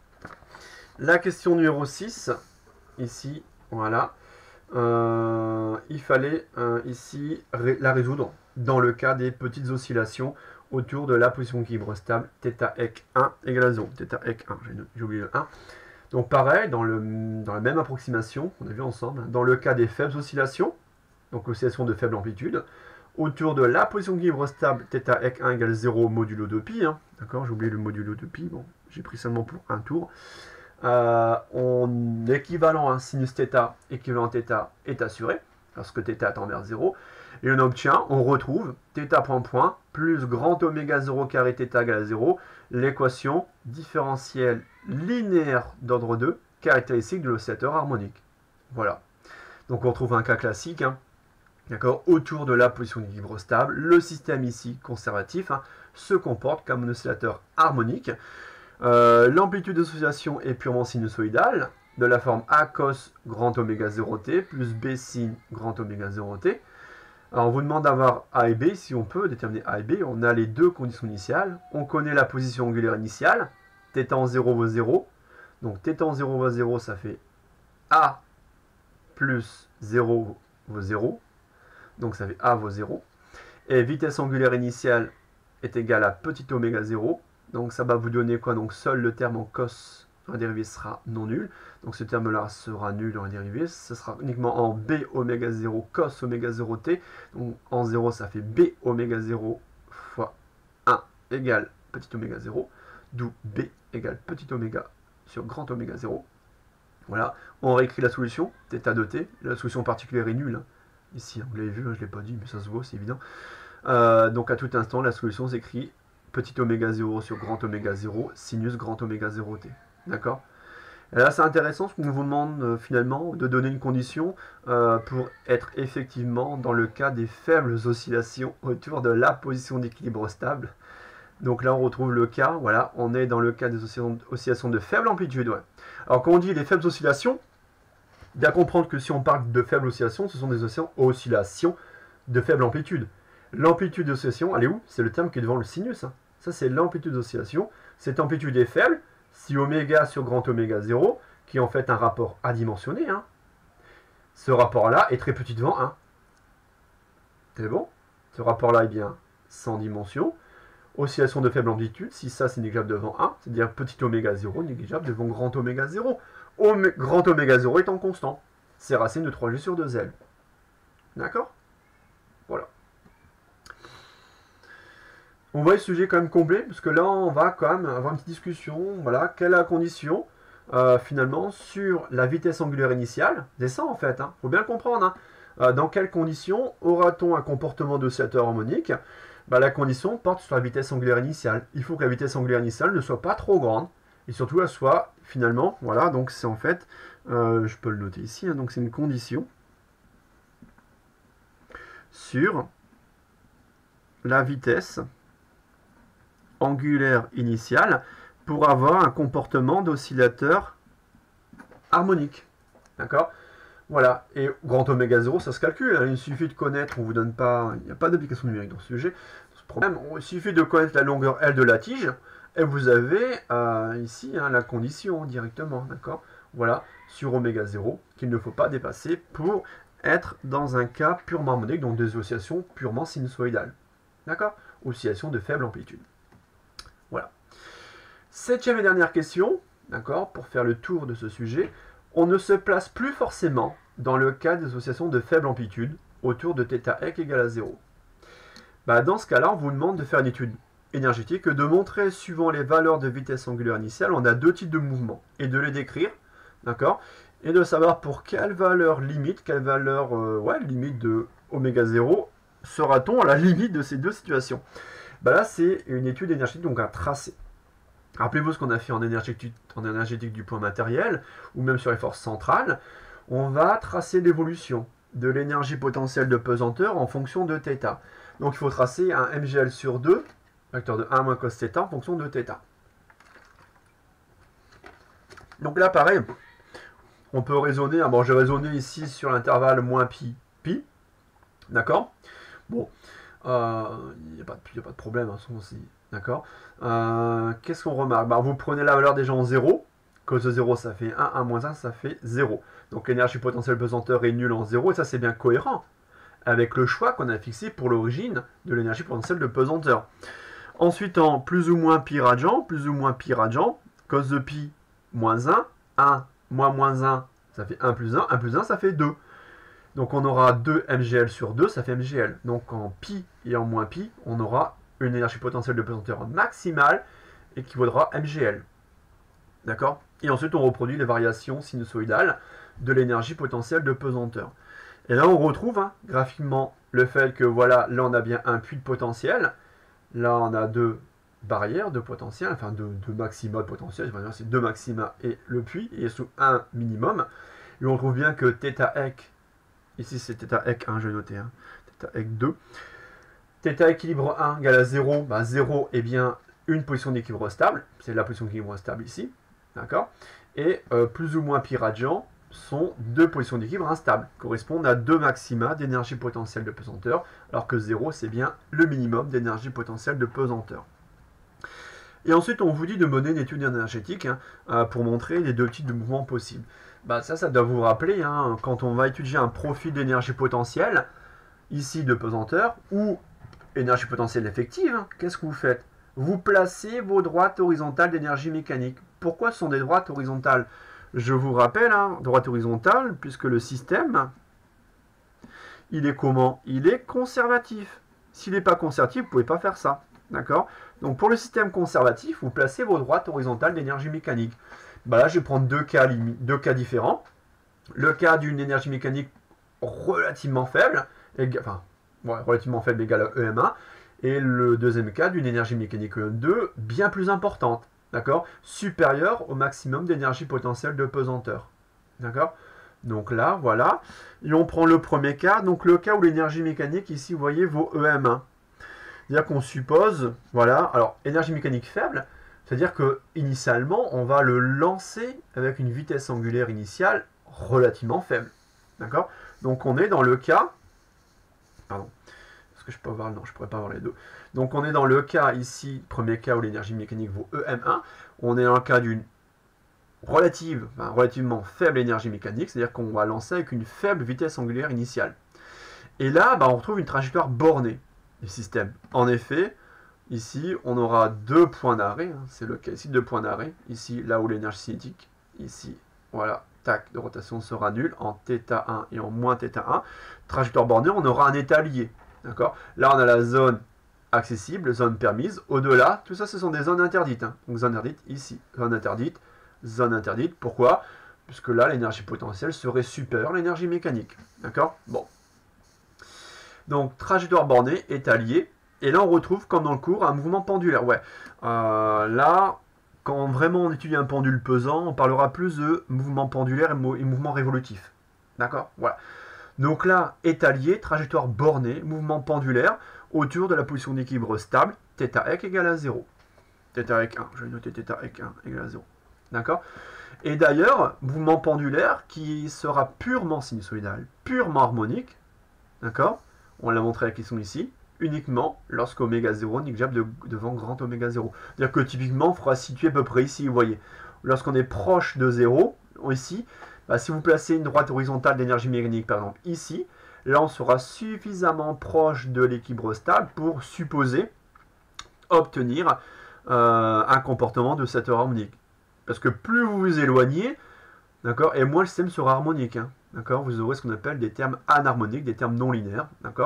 La question numéro six, ici, voilà. Euh, il fallait euh, ici ré la résoudre dans le cas des petites oscillations autour de la position d'équilibre stable θ ec un égale à zéro. θ ec un, j'ai oublié le un. Donc pareil, dans, le, dans la même approximation qu'on a vu ensemble, dans le cas des faibles oscillations, donc oscillation de faible amplitude, autour de la position d'équilibre stable θ ec un égale zéro modulo deux pi, hein, d'accord, j'ai oublié le modulo deux pi, bon, j'ai pris seulement pour un tour. Euh, on équivalent à sinus θ, équivalent θ est assuré, parce que θ tend vers zéro, et on obtient, on retrouve θ point point plus grand oméga zéro carré θ égale à zéro, l'équation différentielle linéaire d'ordre deux, caractéristique de l'oscillateur harmonique. Voilà. Donc on retrouve un cas classique, hein, d'accord, autour de la position d'équilibre stable. Le système ici, conservatif, hein, se comporte comme un oscillateur harmonique. Euh, L'amplitude d'oscillation est purement sinusoïdale, de la forme A cos grand oméga zéro t plus B sin grand oméga zéro t. Alors on vous demande d'avoir A et B, si on peut déterminer A et B, on a les deux conditions initiales. On connaît la position angulaire initiale, θ en zéro vaut zéro. Donc θ en zéro vaut zéro, ça fait A plus zéro vaut zéro. Donc ça fait A vaut zéro. Et vitesse angulaire initiale est égale à petit oméga zéro. Donc ça va vous donner quoi? Donc seul le terme en cos dans la dérivée sera non nul. Donc ce terme-là sera nul dans la dérivée. Ce sera uniquement en B oméga zéro cos oméga zéro t. Donc en zéro, ça fait B oméga zéro fois un égale petit oméga zéro. D'où B égale petit oméga sur grand oméga zéro. Voilà. On réécrit la solution, θ de t. La solution particulière est nulle, hein. Ici, vous l'avez vu, hein, je ne l'ai pas dit, mais ça se voit, c'est évident. Euh, donc à tout instant, la solution s'écrit petit oméga zéro sur grand oméga zéro, sinus grand oméga zéro t. D'accord? Et là, c'est intéressant, ce qu'on vous demande euh, finalement de donner une condition euh, pour être effectivement dans le cas des faibles oscillations autour de la position d'équilibre stable. Donc là, on retrouve le cas, voilà, on est dans le cas des oscillations de faible amplitude. Ouais. Alors, quand on dit les faibles oscillations, bien comprendre que si on parle de faibles oscillations, ce sont des oscillations de faible amplitude. L'amplitude d'oscillation, elle est où? C'est le terme qui est devant le sinus. Hein. Ça, c'est l'amplitude d'oscillation. Cette amplitude est faible si oméga sur grand oméga zéro, qui est en fait un rapport adimensionné. Hein. Ce rapport-là est très petit devant un. C'est bon? Ce rapport-là est bien sans dimension. Oscillation de faible amplitude, si ça c'est négligeable devant un, c'est-à-dire petit oméga zéro négligeable devant grand oméga zéro. Omé grand oméga zéro étant constant. C'est racine de trois G sur deux L. D'accord? Voilà. On voit le sujet quand même complet, parce que là on va quand même avoir une petite discussion. Voilà, quelle est la condition euh, finalement sur la vitesse angulaire initiale? C'est ça en fait, il hein, faut bien le comprendre. Hein. Euh, dans quelles conditions aura-t-on un comportement d'oscillateur harmonique? Bah, la condition porte sur la vitesse angulaire initiale. Il faut que la vitesse angulaire initiale ne soit pas trop grande, et surtout elle soit finalement, voilà, donc c'est en fait, euh, je peux le noter ici, hein, donc c'est une condition sur la vitesse angulaire initiale pour avoir un comportement d'oscillateur harmonique. D'accord? Voilà. Et grand oméga zéro, ça se calcule. Hein. Il suffit de connaître, on vous donne pas, il n'y a pas d'application numérique dans ce sujet. Ce problème, il suffit de connaître la longueur L de la tige et vous avez euh, ici hein, la condition directement. D'accord? Voilà. Sur oméga zéro, qu'il ne faut pas dépasser pour être dans un cas purement harmonique, donc des oscillations purement sinusoïdales. D'accord? Oscillation de faible amplitude. Voilà. Septième et dernière question, d'accord, pour faire le tour de ce sujet, on ne se place plus forcément dans le cas des oscillations de faible amplitude autour de θ ec égale à zéro. Bah, dans ce cas-là, on vous demande de faire une étude énergétique que de montrer, suivant les valeurs de vitesse angulaire initiale, on a deux types de mouvements, et de les décrire, d'accord, et de savoir pour quelle valeur limite, quelle valeur euh, ouais, limite de oméga zéro, sera-t-on à la limite de ces deux situations. Bah là, c'est une étude énergétique, donc un tracé. Rappelez-vous ce qu'on a fait en énergétique, en énergétique du point matériel, ou même sur les forces centrales. On va tracer l'évolution de l'énergie potentielle de pesanteur en fonction de θ. Donc il faut tracer un M G L sur deux, facteur de un moins cos θ en fonction de θ. Donc là, pareil, on peut raisonner. Bon, j'ai raisonné ici sur l'intervalle moins pi, pi. D'accord? Bon, il euh, n'y a, a pas de problème, hein, aussi. D'accord? euh, Qu'est-ce qu'on remarque? Bah, vous prenez la valeur déjà en zéro. Cos de zéro, ça fait un, un moins un, ça fait zéro. Donc l'énergie potentielle pesanteur est nulle en zéro, et ça c'est bien cohérent avec le choix qu'on a fixé pour l'origine de l'énergie potentielle de pesanteur. Ensuite, en plus ou moins pi radian, plus ou moins pi radian, cos de pi moins un, un moins moins un, ça fait un plus un, un plus un, ça fait deux. Donc on aura deux M G L sur deux, ça fait M G L. Donc en pi et en moins pi, on aura une énergie potentielle de pesanteur maximale équivaudra M G L. D'accord? Et ensuite, on reproduit les variations sinusoïdales de l'énergie potentielle de pesanteur. Et là, on retrouve hein, graphiquement le fait que, voilà, là, on a bien un puits de potentiel. Là, on a deux barrières de potentiel, enfin deux, deux maxima de potentiel. C'est deux maxima et le puits, et sous un minimum. Et on trouve bien que θ ec, ici c'est θ ec un, je vais noter, hein, θ ec deux. θ équilibre un égale à zéro, bah zéro est bien une position d'équilibre stable. C'est la position d'équilibre stable ici. D'accord? Et euh, plus ou moins pi radian sont deux positions d'équilibre instables, correspondent à deux maxima d'énergie potentielle de pesanteur, alors que zéro, c'est bien le minimum d'énergie potentielle de pesanteur. Et ensuite, on vous dit de mener une étude énergétique hein, euh, pour montrer les deux types de mouvements possibles. Bah, ça, ça doit vous rappeler, hein, quand on va étudier un profil d'énergie potentielle, ici de pesanteur, ou énergie potentielle effective, hein, qu'est-ce que vous faites? Vous placez vos droites horizontales d'énergie mécanique. Pourquoi ce sont des droites horizontales? Je vous rappelle, hein, droite horizontale, puisque le système, il est comment? Il est conservatif. S'il n'est pas conservatif, vous ne pouvez pas faire ça. D'accord? Donc pour le système conservatif, vous placez vos droites horizontales d'énergie mécanique. Bah là, je vais prendre deux cas, deux cas différents. Le cas d'une énergie mécanique relativement faible, enfin, ouais, relativement faible égale à E M un, et le deuxième cas d'une énergie mécanique E M deux bien plus importante. D'accord? Supérieur au maximum d'énergie potentielle de pesanteur. D'accord? Donc là, voilà. Et on prend le premier cas, donc le cas où l'énergie mécanique, ici, vous voyez, vaut E M un. C'est-à-dire qu'on suppose, voilà, alors, énergie mécanique faible, c'est-à-dire que initialement, on va le lancer avec une vitesse angulaire initiale relativement faible. D'accord? Donc on est dans le cas, pardon, est-ce que je peux avoir, non, je ne pourrais pas avoir les deux. Donc on est dans le cas ici, premier cas où l'énergie mécanique vaut E M un, on est dans le cas d'une relative, enfin, relativement faible énergie mécanique, c'est-à-dire qu'on va lancer avec une faible vitesse angulaire initiale. Et là, bah, on retrouve une trajectoire bornée du système. En effet, ici, on aura deux points d'arrêt, hein, c'est le cas ici, deux points d'arrêt, ici, là où l'énergie cinétique, ici, voilà, tac, de rotation sera nulle, en θ un et en moins θ un. Trajectoire bornée, on aura un état lié, d'accord? Là, on a la zone accessible, zone permise, au-delà, tout ça, ce sont des zones interdites, hein. Donc, zone interdite, ici, zone interdite, zone interdite, pourquoi? Puisque là, l'énergie potentielle serait supérieure à l'énergie mécanique, d'accord? Bon. Donc, trajectoire bornée, état lié, et là, on retrouve, comme dans le cours, un mouvement pendulaire, ouais. Euh, là, quand vraiment on étudie un pendule pesant, on parlera plus de mouvement pendulaire et, mo et mouvement révolutif, d'accord? Voilà. Donc là, état lié, trajectoire bornée, mouvement pendulaire, autour de la position d'équilibre stable, θ ec égale à zéro. θ ec un, je vais noter θ ec un égale à zéro. D'accord? Et d'ailleurs, mouvement pendulaire qui sera purement sinusoïdal, purement harmonique, d'accord? On l'a montré avec la question ici, uniquement lorsqu'oméga zéro n'est négligeable de, devant grand oméga zéro. C'est-à-dire que typiquement, il faudra situer à peu près ici, vous voyez. Lorsqu'on est proche de zéro, ici, bah, si vous placez une droite horizontale d'énergie mécanique, par exemple, ici, là, on sera suffisamment proche de l'équilibre stable pour supposer obtenir euh, un comportement de cette heure harmonique. Parce que plus vous vous éloignez, d'accord, et moins le système sera harmonique. Hein, d'accord, vous aurez ce qu'on appelle des termes anharmoniques, des termes non linéaires. D'accord,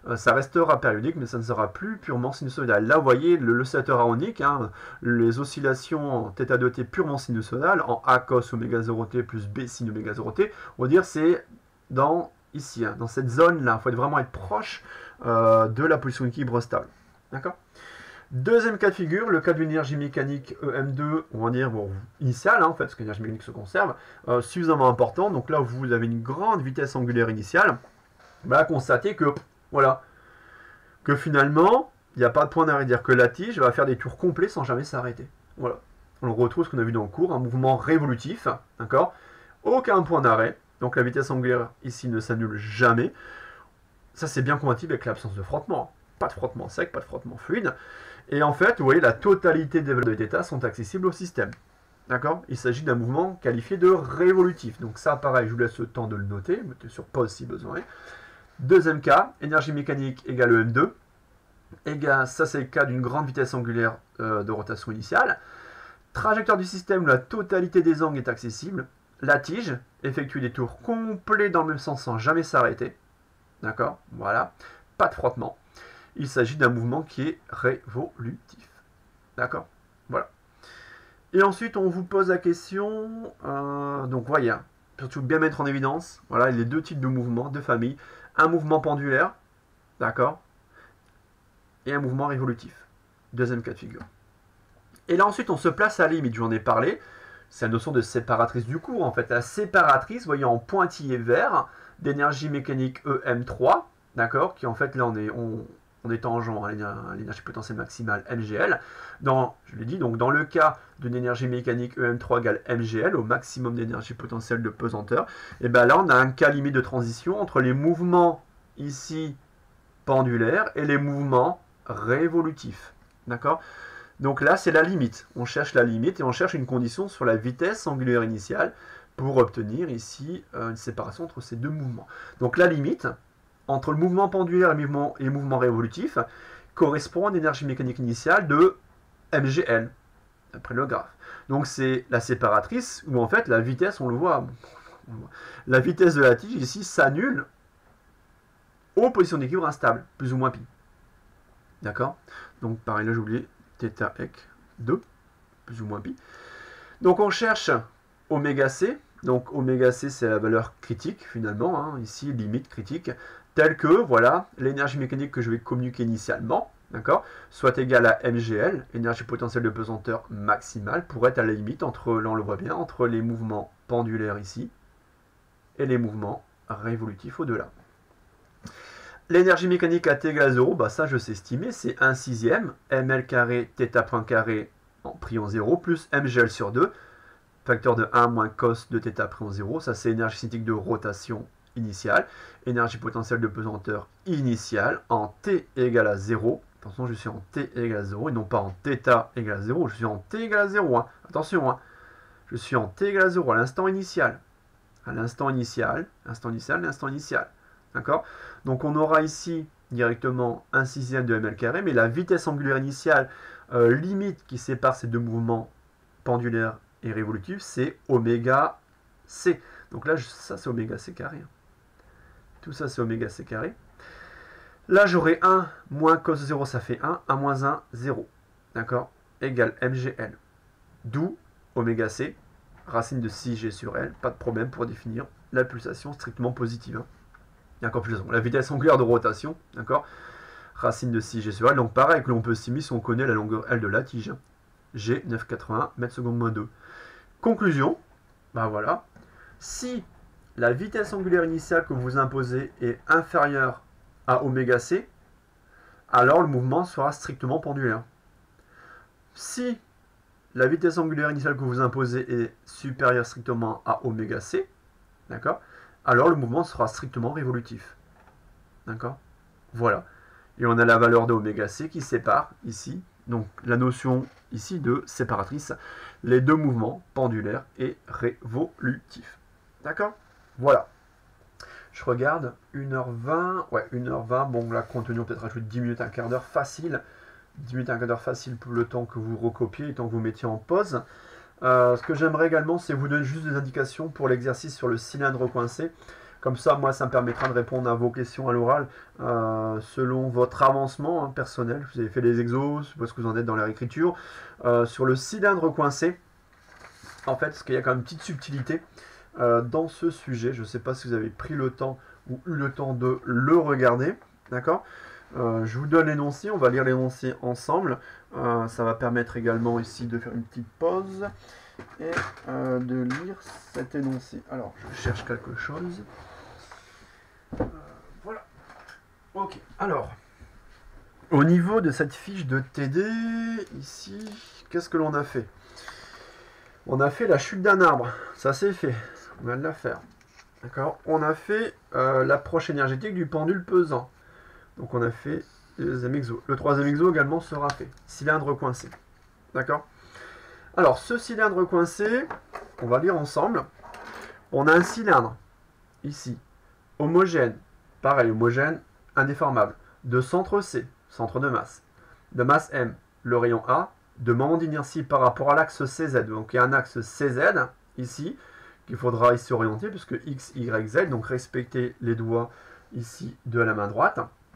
euh, ça restera périodique, mais ça ne sera plus purement sinusoïdal. Là, vous voyez, le, l'oscillateur harmonique, hein, les oscillations en θ deux t purement sinusoïdales, en A cos oméga zéro t plus B sin oméga zéro t, on va dire c'est dans ici, hein, dans cette zone-là. Il faut vraiment être proche euh, de la position d'équilibre stable. D'accord ? Deuxième cas de figure, le cas d'une énergie mécanique E M deux, on va dire bon, initiale, hein, en fait, parce que l'énergie mécanique se conserve, euh, suffisamment important. Donc là, vous avez une grande vitesse angulaire initiale. Bah, constatez que, voilà, que finalement, il n'y a pas de point d'arrêt. Dire que la tige va faire des tours complets sans jamais s'arrêter. Voilà. On retrouve ce qu'on a vu dans le cours, un mouvement révolutif, d'accord ? Aucun point d'arrêt. Donc la vitesse angulaire ici ne s'annule jamais. Ça, c'est bien compatible avec l'absence de frottement. Pas de frottement sec, pas de frottement fluide. Et en fait, vous voyez, la totalité des valeurs de θ sont accessibles au système. D'accord ? Il s'agit d'un mouvement qualifié de révolutif. Donc ça, pareil, je vous laisse le temps de le noter. Mettez sur pause si besoin. Deuxième cas, énergie mécanique égale E M deux. Égale, ça, c'est le cas d'une grande vitesse angulaire euh, de rotation initiale. Trajectoire du système où la totalité des angles est accessible. La tige effectue des tours complets dans le même sens sans jamais s'arrêter. D'accord ? Voilà. Pas de frottement. Il s'agit d'un mouvement qui est révolutif. D'accord ? Voilà. Et ensuite, on vous pose la question, euh, donc voyez, surtout bien mettre en évidence, voilà, les deux types de mouvements, de famille. Un mouvement pendulaire, d'accord ? Et un mouvement révolutif. Deuxième cas de figure. Et là, ensuite, on se place à la limite, j'en ai parlé. C'est la notion de séparatrice du cours, en fait. La séparatrice, voyez, en pointillé vert, d'énergie mécanique E M trois, d'accord ? Qui, en fait, là, on est... On, on est tangent à l'énergie potentielle maximale M G L. Dans, je l'ai dit, donc dans le cas d'une énergie mécanique E M trois égale M G L, au maximum d'énergie potentielle de pesanteur, et bien là on a un cas limite de transition entre les mouvements ici pendulaires et les mouvements révolutifs. D'accord ? Donc là c'est la limite. On cherche la limite et on cherche une condition sur la vitesse angulaire initiale pour obtenir ici une séparation entre ces deux mouvements. Donc la limite entre le mouvement pendulaire et le mouvement, et le mouvement révolutif correspond à une énergie mécanique initiale de M G L, d'après le graphe. Donc c'est la séparatrice où en fait la vitesse, on le voit, la vitesse de la tige ici s'annule aux positions d'équilibre instables, plus ou moins pi. D'accord ? Donc pareil, là j'ai oublié θ ec deux, plus ou moins pi. Donc on cherche oméga c. Donc oméga c c'est la valeur critique finalement, hein, ici limite critique, telle que, voilà, l'énergie mécanique que je vais communiquer initialement, d'accord, soit égale à M G L, énergie potentielle de pesanteur maximale, pour être à la limite entre, là on le voit bien, entre les mouvements pendulaires ici et les mouvements révolutifs au-delà. L'énergie mécanique à t égale à zéro, bah ça je sais estimer, c'est un sixième, ml carré, θ point carré en pris en zéro, plus mgl sur deux, facteur de un moins cos de θ pris en zéro, ça c'est énergie cinétique de rotation initiale, énergie potentielle de pesanteur initiale en t égale à zéro. Attention, je suis en t égale à zéro et non pas en θ égale à zéro, je suis en t égale à zéro. Hein. Attention, hein. Je suis en t égale à zéro à l'instant initial. À l'instant initial, l'instant initial, l'instant initial. D'accord ? Donc on aura ici directement un sixième de ml carré, mais la vitesse angulaire initiale euh, limite qui sépare ces deux mouvements pendulaires et révolutifs, c'est oméga c. Donc là, ça c'est oméga c carré. Tout ça c'est oméga c carré. Là j'aurai un moins cos zéro, ça fait un. un moins un, zéro. D'accord ? Égale mgl. D'où oméga c, racine de six g sur L. Pas de problème pour définir la pulsation strictement positive. Hein. D'accord, pulsation. La vitesse angulaire de rotation. D'accord ? Racine de six g sur L. Donc pareil que l'on peut estimer si on connaît la longueur L de la tige. G neuf virgule quatre-vingts mètres secondes moins deux. Conclusion. Ben voilà. Si la vitesse angulaire initiale que vous imposez est inférieure à oméga c, alors le mouvement sera strictement pendulaire. Si la vitesse angulaire initiale que vous imposez est supérieure strictement à oméga c, d'accord, alors le mouvement sera strictement révolutif. D'accord ? Voilà. Et on a la valeur de oméga c qui sépare ici, donc la notion ici de séparatrice, les deux mouvements pendulaires et révolutifs. D'accord ? Voilà. Je regarde, une heure vingt, ouais, une heure vingt, bon là, compte tenu, on peut peut-être rajouter dix minutes, un quart d'heure facile, dix minutes, un quart d'heure facile pour le temps que vous recopiez, le temps que vous mettiez en pause. Euh, ce que j'aimerais également, c'est vous donner juste des indications pour l'exercice sur le cylindre coincé. Comme ça, moi, ça me permettra de répondre à vos questions à l'oral euh, selon votre avancement hein, personnel. Vous avez fait les exos, je suppose que vous en êtes dans leur écriture. Euh, sur le cylindre coincé, en fait, parce qu'il y a quand même une petite subtilité euh, dans ce sujet. Je ne sais pas si vous avez pris le temps ou eu le temps de le regarder. D'accord ? euh, Je vous donne l'énoncé, on va lire l'énoncé ensemble. Euh, ça va permettre également ici de faire une petite pause et euh, de lire cet énoncé. Alors, je cherche quelque chose. Euh, voilà. Ok, alors, au niveau de cette fiche de T D, ici, qu'est-ce que l'on a fait? On a fait la chute d'un arbre, ça c'est fait, on vient de la faire. D'accord. On a fait euh, l'approche énergétique du pendule pesant. Donc on a fait le deuxième exo. Le troisième exo également sera fait. Cylindre coincé. D'accord. Alors, ce cylindre coincé, on va lire ensemble. On a un cylindre, ici, homogène. Pareil, homogène, indéformable. De centre C, centre de masse. De masse M, le rayon A. De moment d'inertie par rapport à l'axe C Z. Donc il y a un axe C Z, ici, qu'il faudra ici orienter, puisque X, Y, Z, donc respecter les doigts ici de la main droite.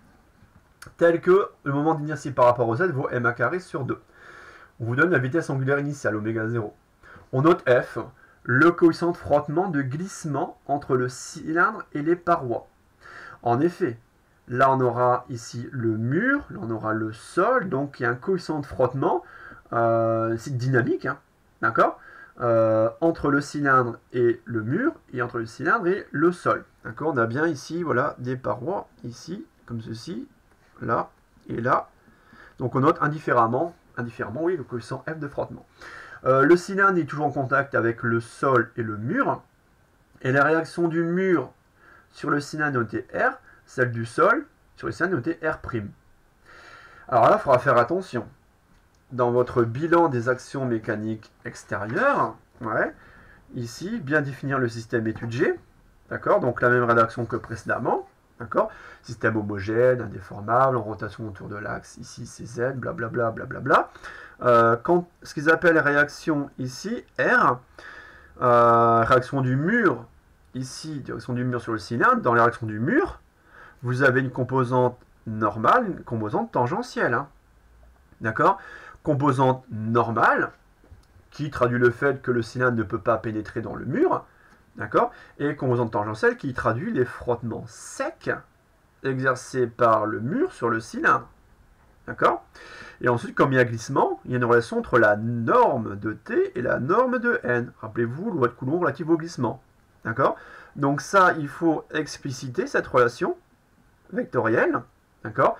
Tel que le moment d'inertie par rapport au Z vaut m a carré sur deux. On vous donne la vitesse angulaire initiale, oméga zéro. On note F, le coefficient de frottement de glissement entre le cylindre et les parois. En effet, là on aura ici le mur, là on aura le sol, donc il y a un coefficient de frottement, euh, c'est dynamique, hein, d'accord, euh, entre le cylindre et le mur, et entre le cylindre et le sol. D'accord, on a bien ici, voilà, des parois, ici, comme ceci, là et là. Donc on note indifféremment, indifféremment, oui, le coefficient F de frottement. Euh, le cylindre est toujours en contact avec le sol et le mur, et la réaction du mur sur le cylindre est notée R, celle du sol sur le cylindre est notée R'. Alors là, il faudra faire attention. Dans votre bilan des actions mécaniques extérieures, ouais, ici, bien définir le système étude G, d'accord, donc la même rédaction que précédemment, d'accord, système homogène, indéformable, en rotation autour de l'axe, ici c'est Z, blablabla, blablabla. Euh, quand ce qu'ils appellent réaction ici, R, euh, réaction du mur, ici, direction du mur sur le cylindre, dans la réaction du mur, vous avez une composante normale, une composante tangentielle, hein, d'accord. Composante normale, qui traduit le fait que le cylindre ne peut pas pénétrer dans le mur, d'accord, et composante tangentielle qui traduit les frottements secs exercés par le mur sur le cylindre, d'accord. Et ensuite, comme il y a glissement, il y a une relation entre la norme de T et la norme de N. Rappelez-vous, loi de Coulomb relative au glissement, d'accord. Donc ça, il faut expliciter cette relation vectorielle, d'accord,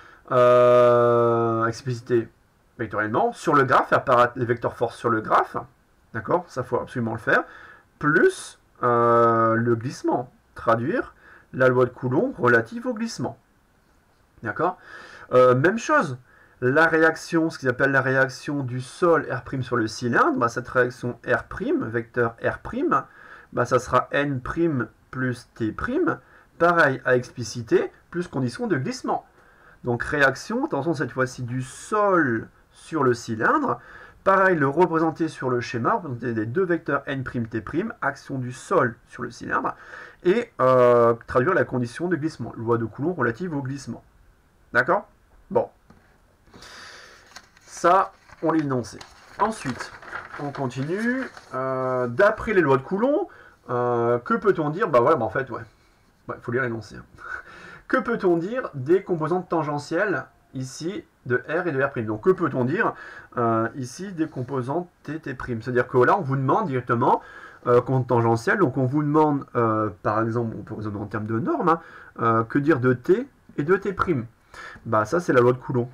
euh, expliciter vectoriellement sur le graphe, faire apparaître les vecteurs force sur le graphe, d'accord, ça faut absolument le faire, plus euh, le glissement, traduire la loi de Coulomb relative au glissement, d'accord. Euh, même chose, la réaction, ce qu'ils appellent la réaction du sol R' sur le cylindre, bah, cette réaction R', vecteur R', bah, ça sera N' plus T', pareil à expliciter, plus condition de glissement. Donc réaction, attention cette fois-ci du sol sur le cylindre, pareil le représenter sur le schéma, représenter les deux vecteurs N', T', action du sol sur le cylindre, et euh, traduire la condition de glissement, loi de Coulomb relative au glissement. D'accord? Bon. Ça, on l'énonçait. Ensuite, on continue. Euh, D'après les lois de Coulomb, euh, que peut-on dire? Bah ouais, bah en fait, ouais. Il ouais, faut lire l'énoncé. Que peut-on dire des composantes tangentielles, ici, de R et de R'? Donc, que peut-on dire, euh, ici, des composantes T, T'? C'est-à-dire que là, on vous demande directement, euh, compte tangentielle, donc on vous demande, euh, par exemple, on peut raisonner en termes de normes, hein, euh, que dire de T et de T'? Bah, ça, c'est la loi de Coulomb.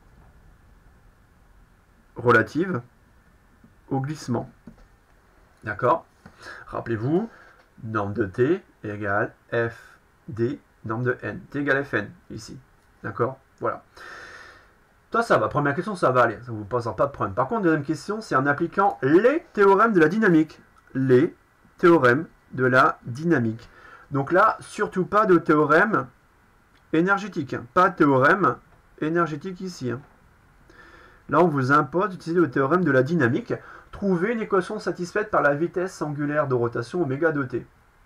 Relative au glissement. D'accord? Rappelez-vous, norme de T égale F D, norme de N. T égale Fn, ici. D'accord? Voilà. Toi, ça va. Première question, ça va aller. Ça ne vous posera pas de problème. Par contre, deuxième question, c'est en appliquant les théorèmes de la dynamique. Les théorèmes de la dynamique. Donc là, surtout pas de théorème énergétique. Pas de théorème énergétique ici. Là, on vous impose d'utiliser le théorème de la dynamique. Trouver une équation satisfaite par la vitesse angulaire de rotation oméga de t.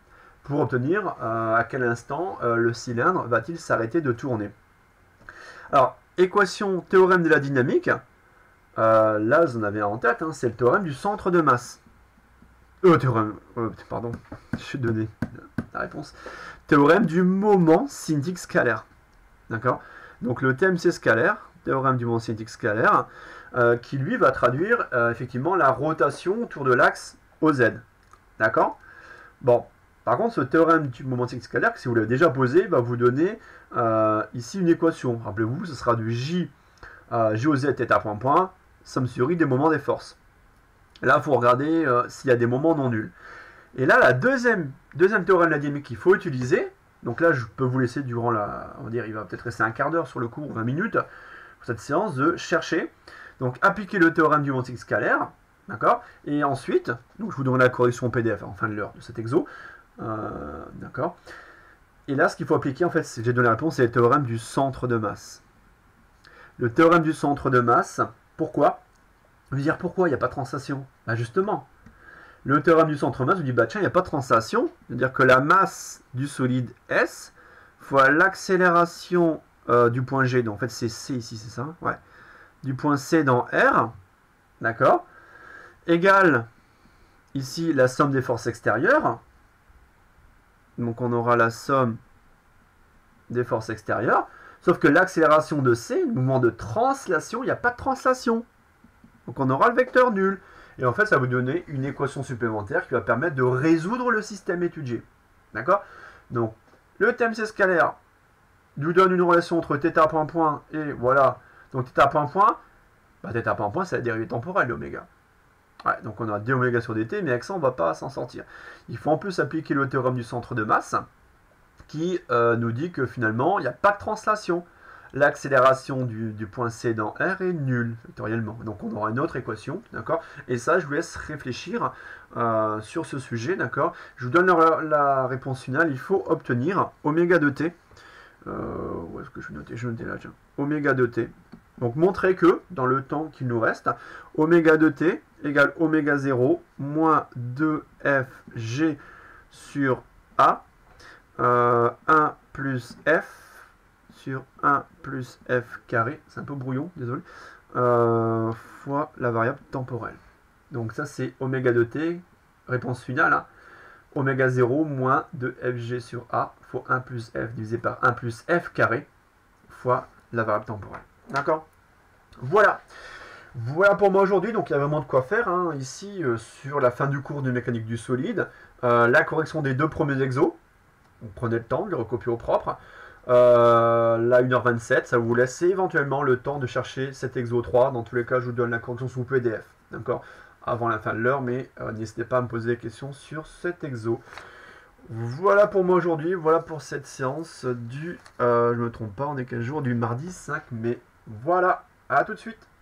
pour obtenir euh, à quel instant euh, le cylindre va-t-il s'arrêter de tourner. Alors, équation théorème de la dynamique, euh, là vous en avez en tête, hein, c'est le théorème du centre de masse. Euh, théorème, euh, pardon, je vais donner la réponse. Théorème du moment cinétique scalaire. D'accord? Donc le thème c'est scalaire, théorème du moment cinétique scalaire, euh, qui lui va traduire euh, effectivement la rotation autour de l'axe O Z. D'accord? Bon, par contre ce théorème du moment cinétique scalaire, si vous l'avez déjà posé, va vous donner euh, ici une équation. Rappelez-vous, ce sera du J, euh, J O Z θ point point, somme sur I des moments des forces. Là, il faut regarder euh, s'il y a des moments non nuls. Et là, la deuxième, deuxième théorème de la dynamique qu'il faut utiliser, donc là, je peux vous laisser durant la, on va dire, il va peut-être rester un quart d'heure sur le cours, vingt minutes, pour cette séance, de chercher, donc appliquer le théorème du moment cinétique scalaire, d'accord, et ensuite, donc je vous donnerai la correction P D F en fin de l'heure de cet exo, euh, d'accord, et là, ce qu'il faut appliquer, en fait, j'ai donné la réponse, c'est le théorème du centre de masse. Le théorème du centre de masse, pourquoi? Vous dire pourquoi il n'y a pas de translation? Bah justement, le théorème du centre de masse vous dit bah tiens, il n'y a pas de translation, c'est-à-dire que la masse du solide S fois l'accélération euh, du point G, donc en fait c'est C ici, c'est ça? Ouais. Du point C dans R, d'accord, égale ici la somme des forces extérieures. Donc on aura la somme des forces extérieures, sauf que l'accélération de C, le mouvement de translation, il n'y a pas de translation. Donc on aura le vecteur nul. Et en fait, ça va vous donner une équation supplémentaire qui va permettre de résoudre le système étudié. D'accord? Donc, le thème c'est scalaire nous donne une relation entre θ point point et voilà. Donc θ point point, bah, θ point point c'est la dérivée temporelle de oméga. Ouais, donc on a d oméga sur dt, mais avec ça on ne va pas s'en sortir. Il faut en plus appliquer le théorème du centre de masse qui euh, nous dit que finalement il n'y a pas de translation. L'accélération du, du point C dans R est nulle, vectoriellement. Donc on aura une autre équation, d'accord? Et ça, je vous laisse réfléchir euh, sur ce sujet, d'accord? Je vous donne la, la réponse finale. Il faut obtenir oméga de t. Euh, où est-ce que je vais noter? Je vais noter là, tiens. Oméga de t. Donc montrer que, dans le temps qu'il nous reste, oméga de t égale oméga zéro moins deux F G sur A, euh, un plus F sur un plus F carré, c'est un peu brouillon, désolé, euh, fois la variable temporelle. Donc ça c'est oméga de t, réponse finale, hein. Oméga zéro moins deux F G sur A fois un plus F divisé par un plus F carré fois la variable temporelle. D'accord? Voilà. Voilà pour moi aujourd'hui, donc il y a vraiment de quoi faire, hein, ici, euh, sur la fin du cours de mécanique du solide. Euh, la correction des deux premiers exos, donc prenez le temps de les recopier au propre. Euh, là, une heure vingt-sept, ça vous laisse éventuellement le temps de chercher cet exo trois. Dans tous les cas, je vous donne la correction sous P D F, d'accord, avant la fin de l'heure, mais euh, n'hésitez pas à me poser des questions sur cet exo. Voilà pour moi aujourd'hui, voilà pour cette séance du, euh, je ne me trompe pas, on est quel jour? Du mardi cinq mai. Voilà, à tout de suite.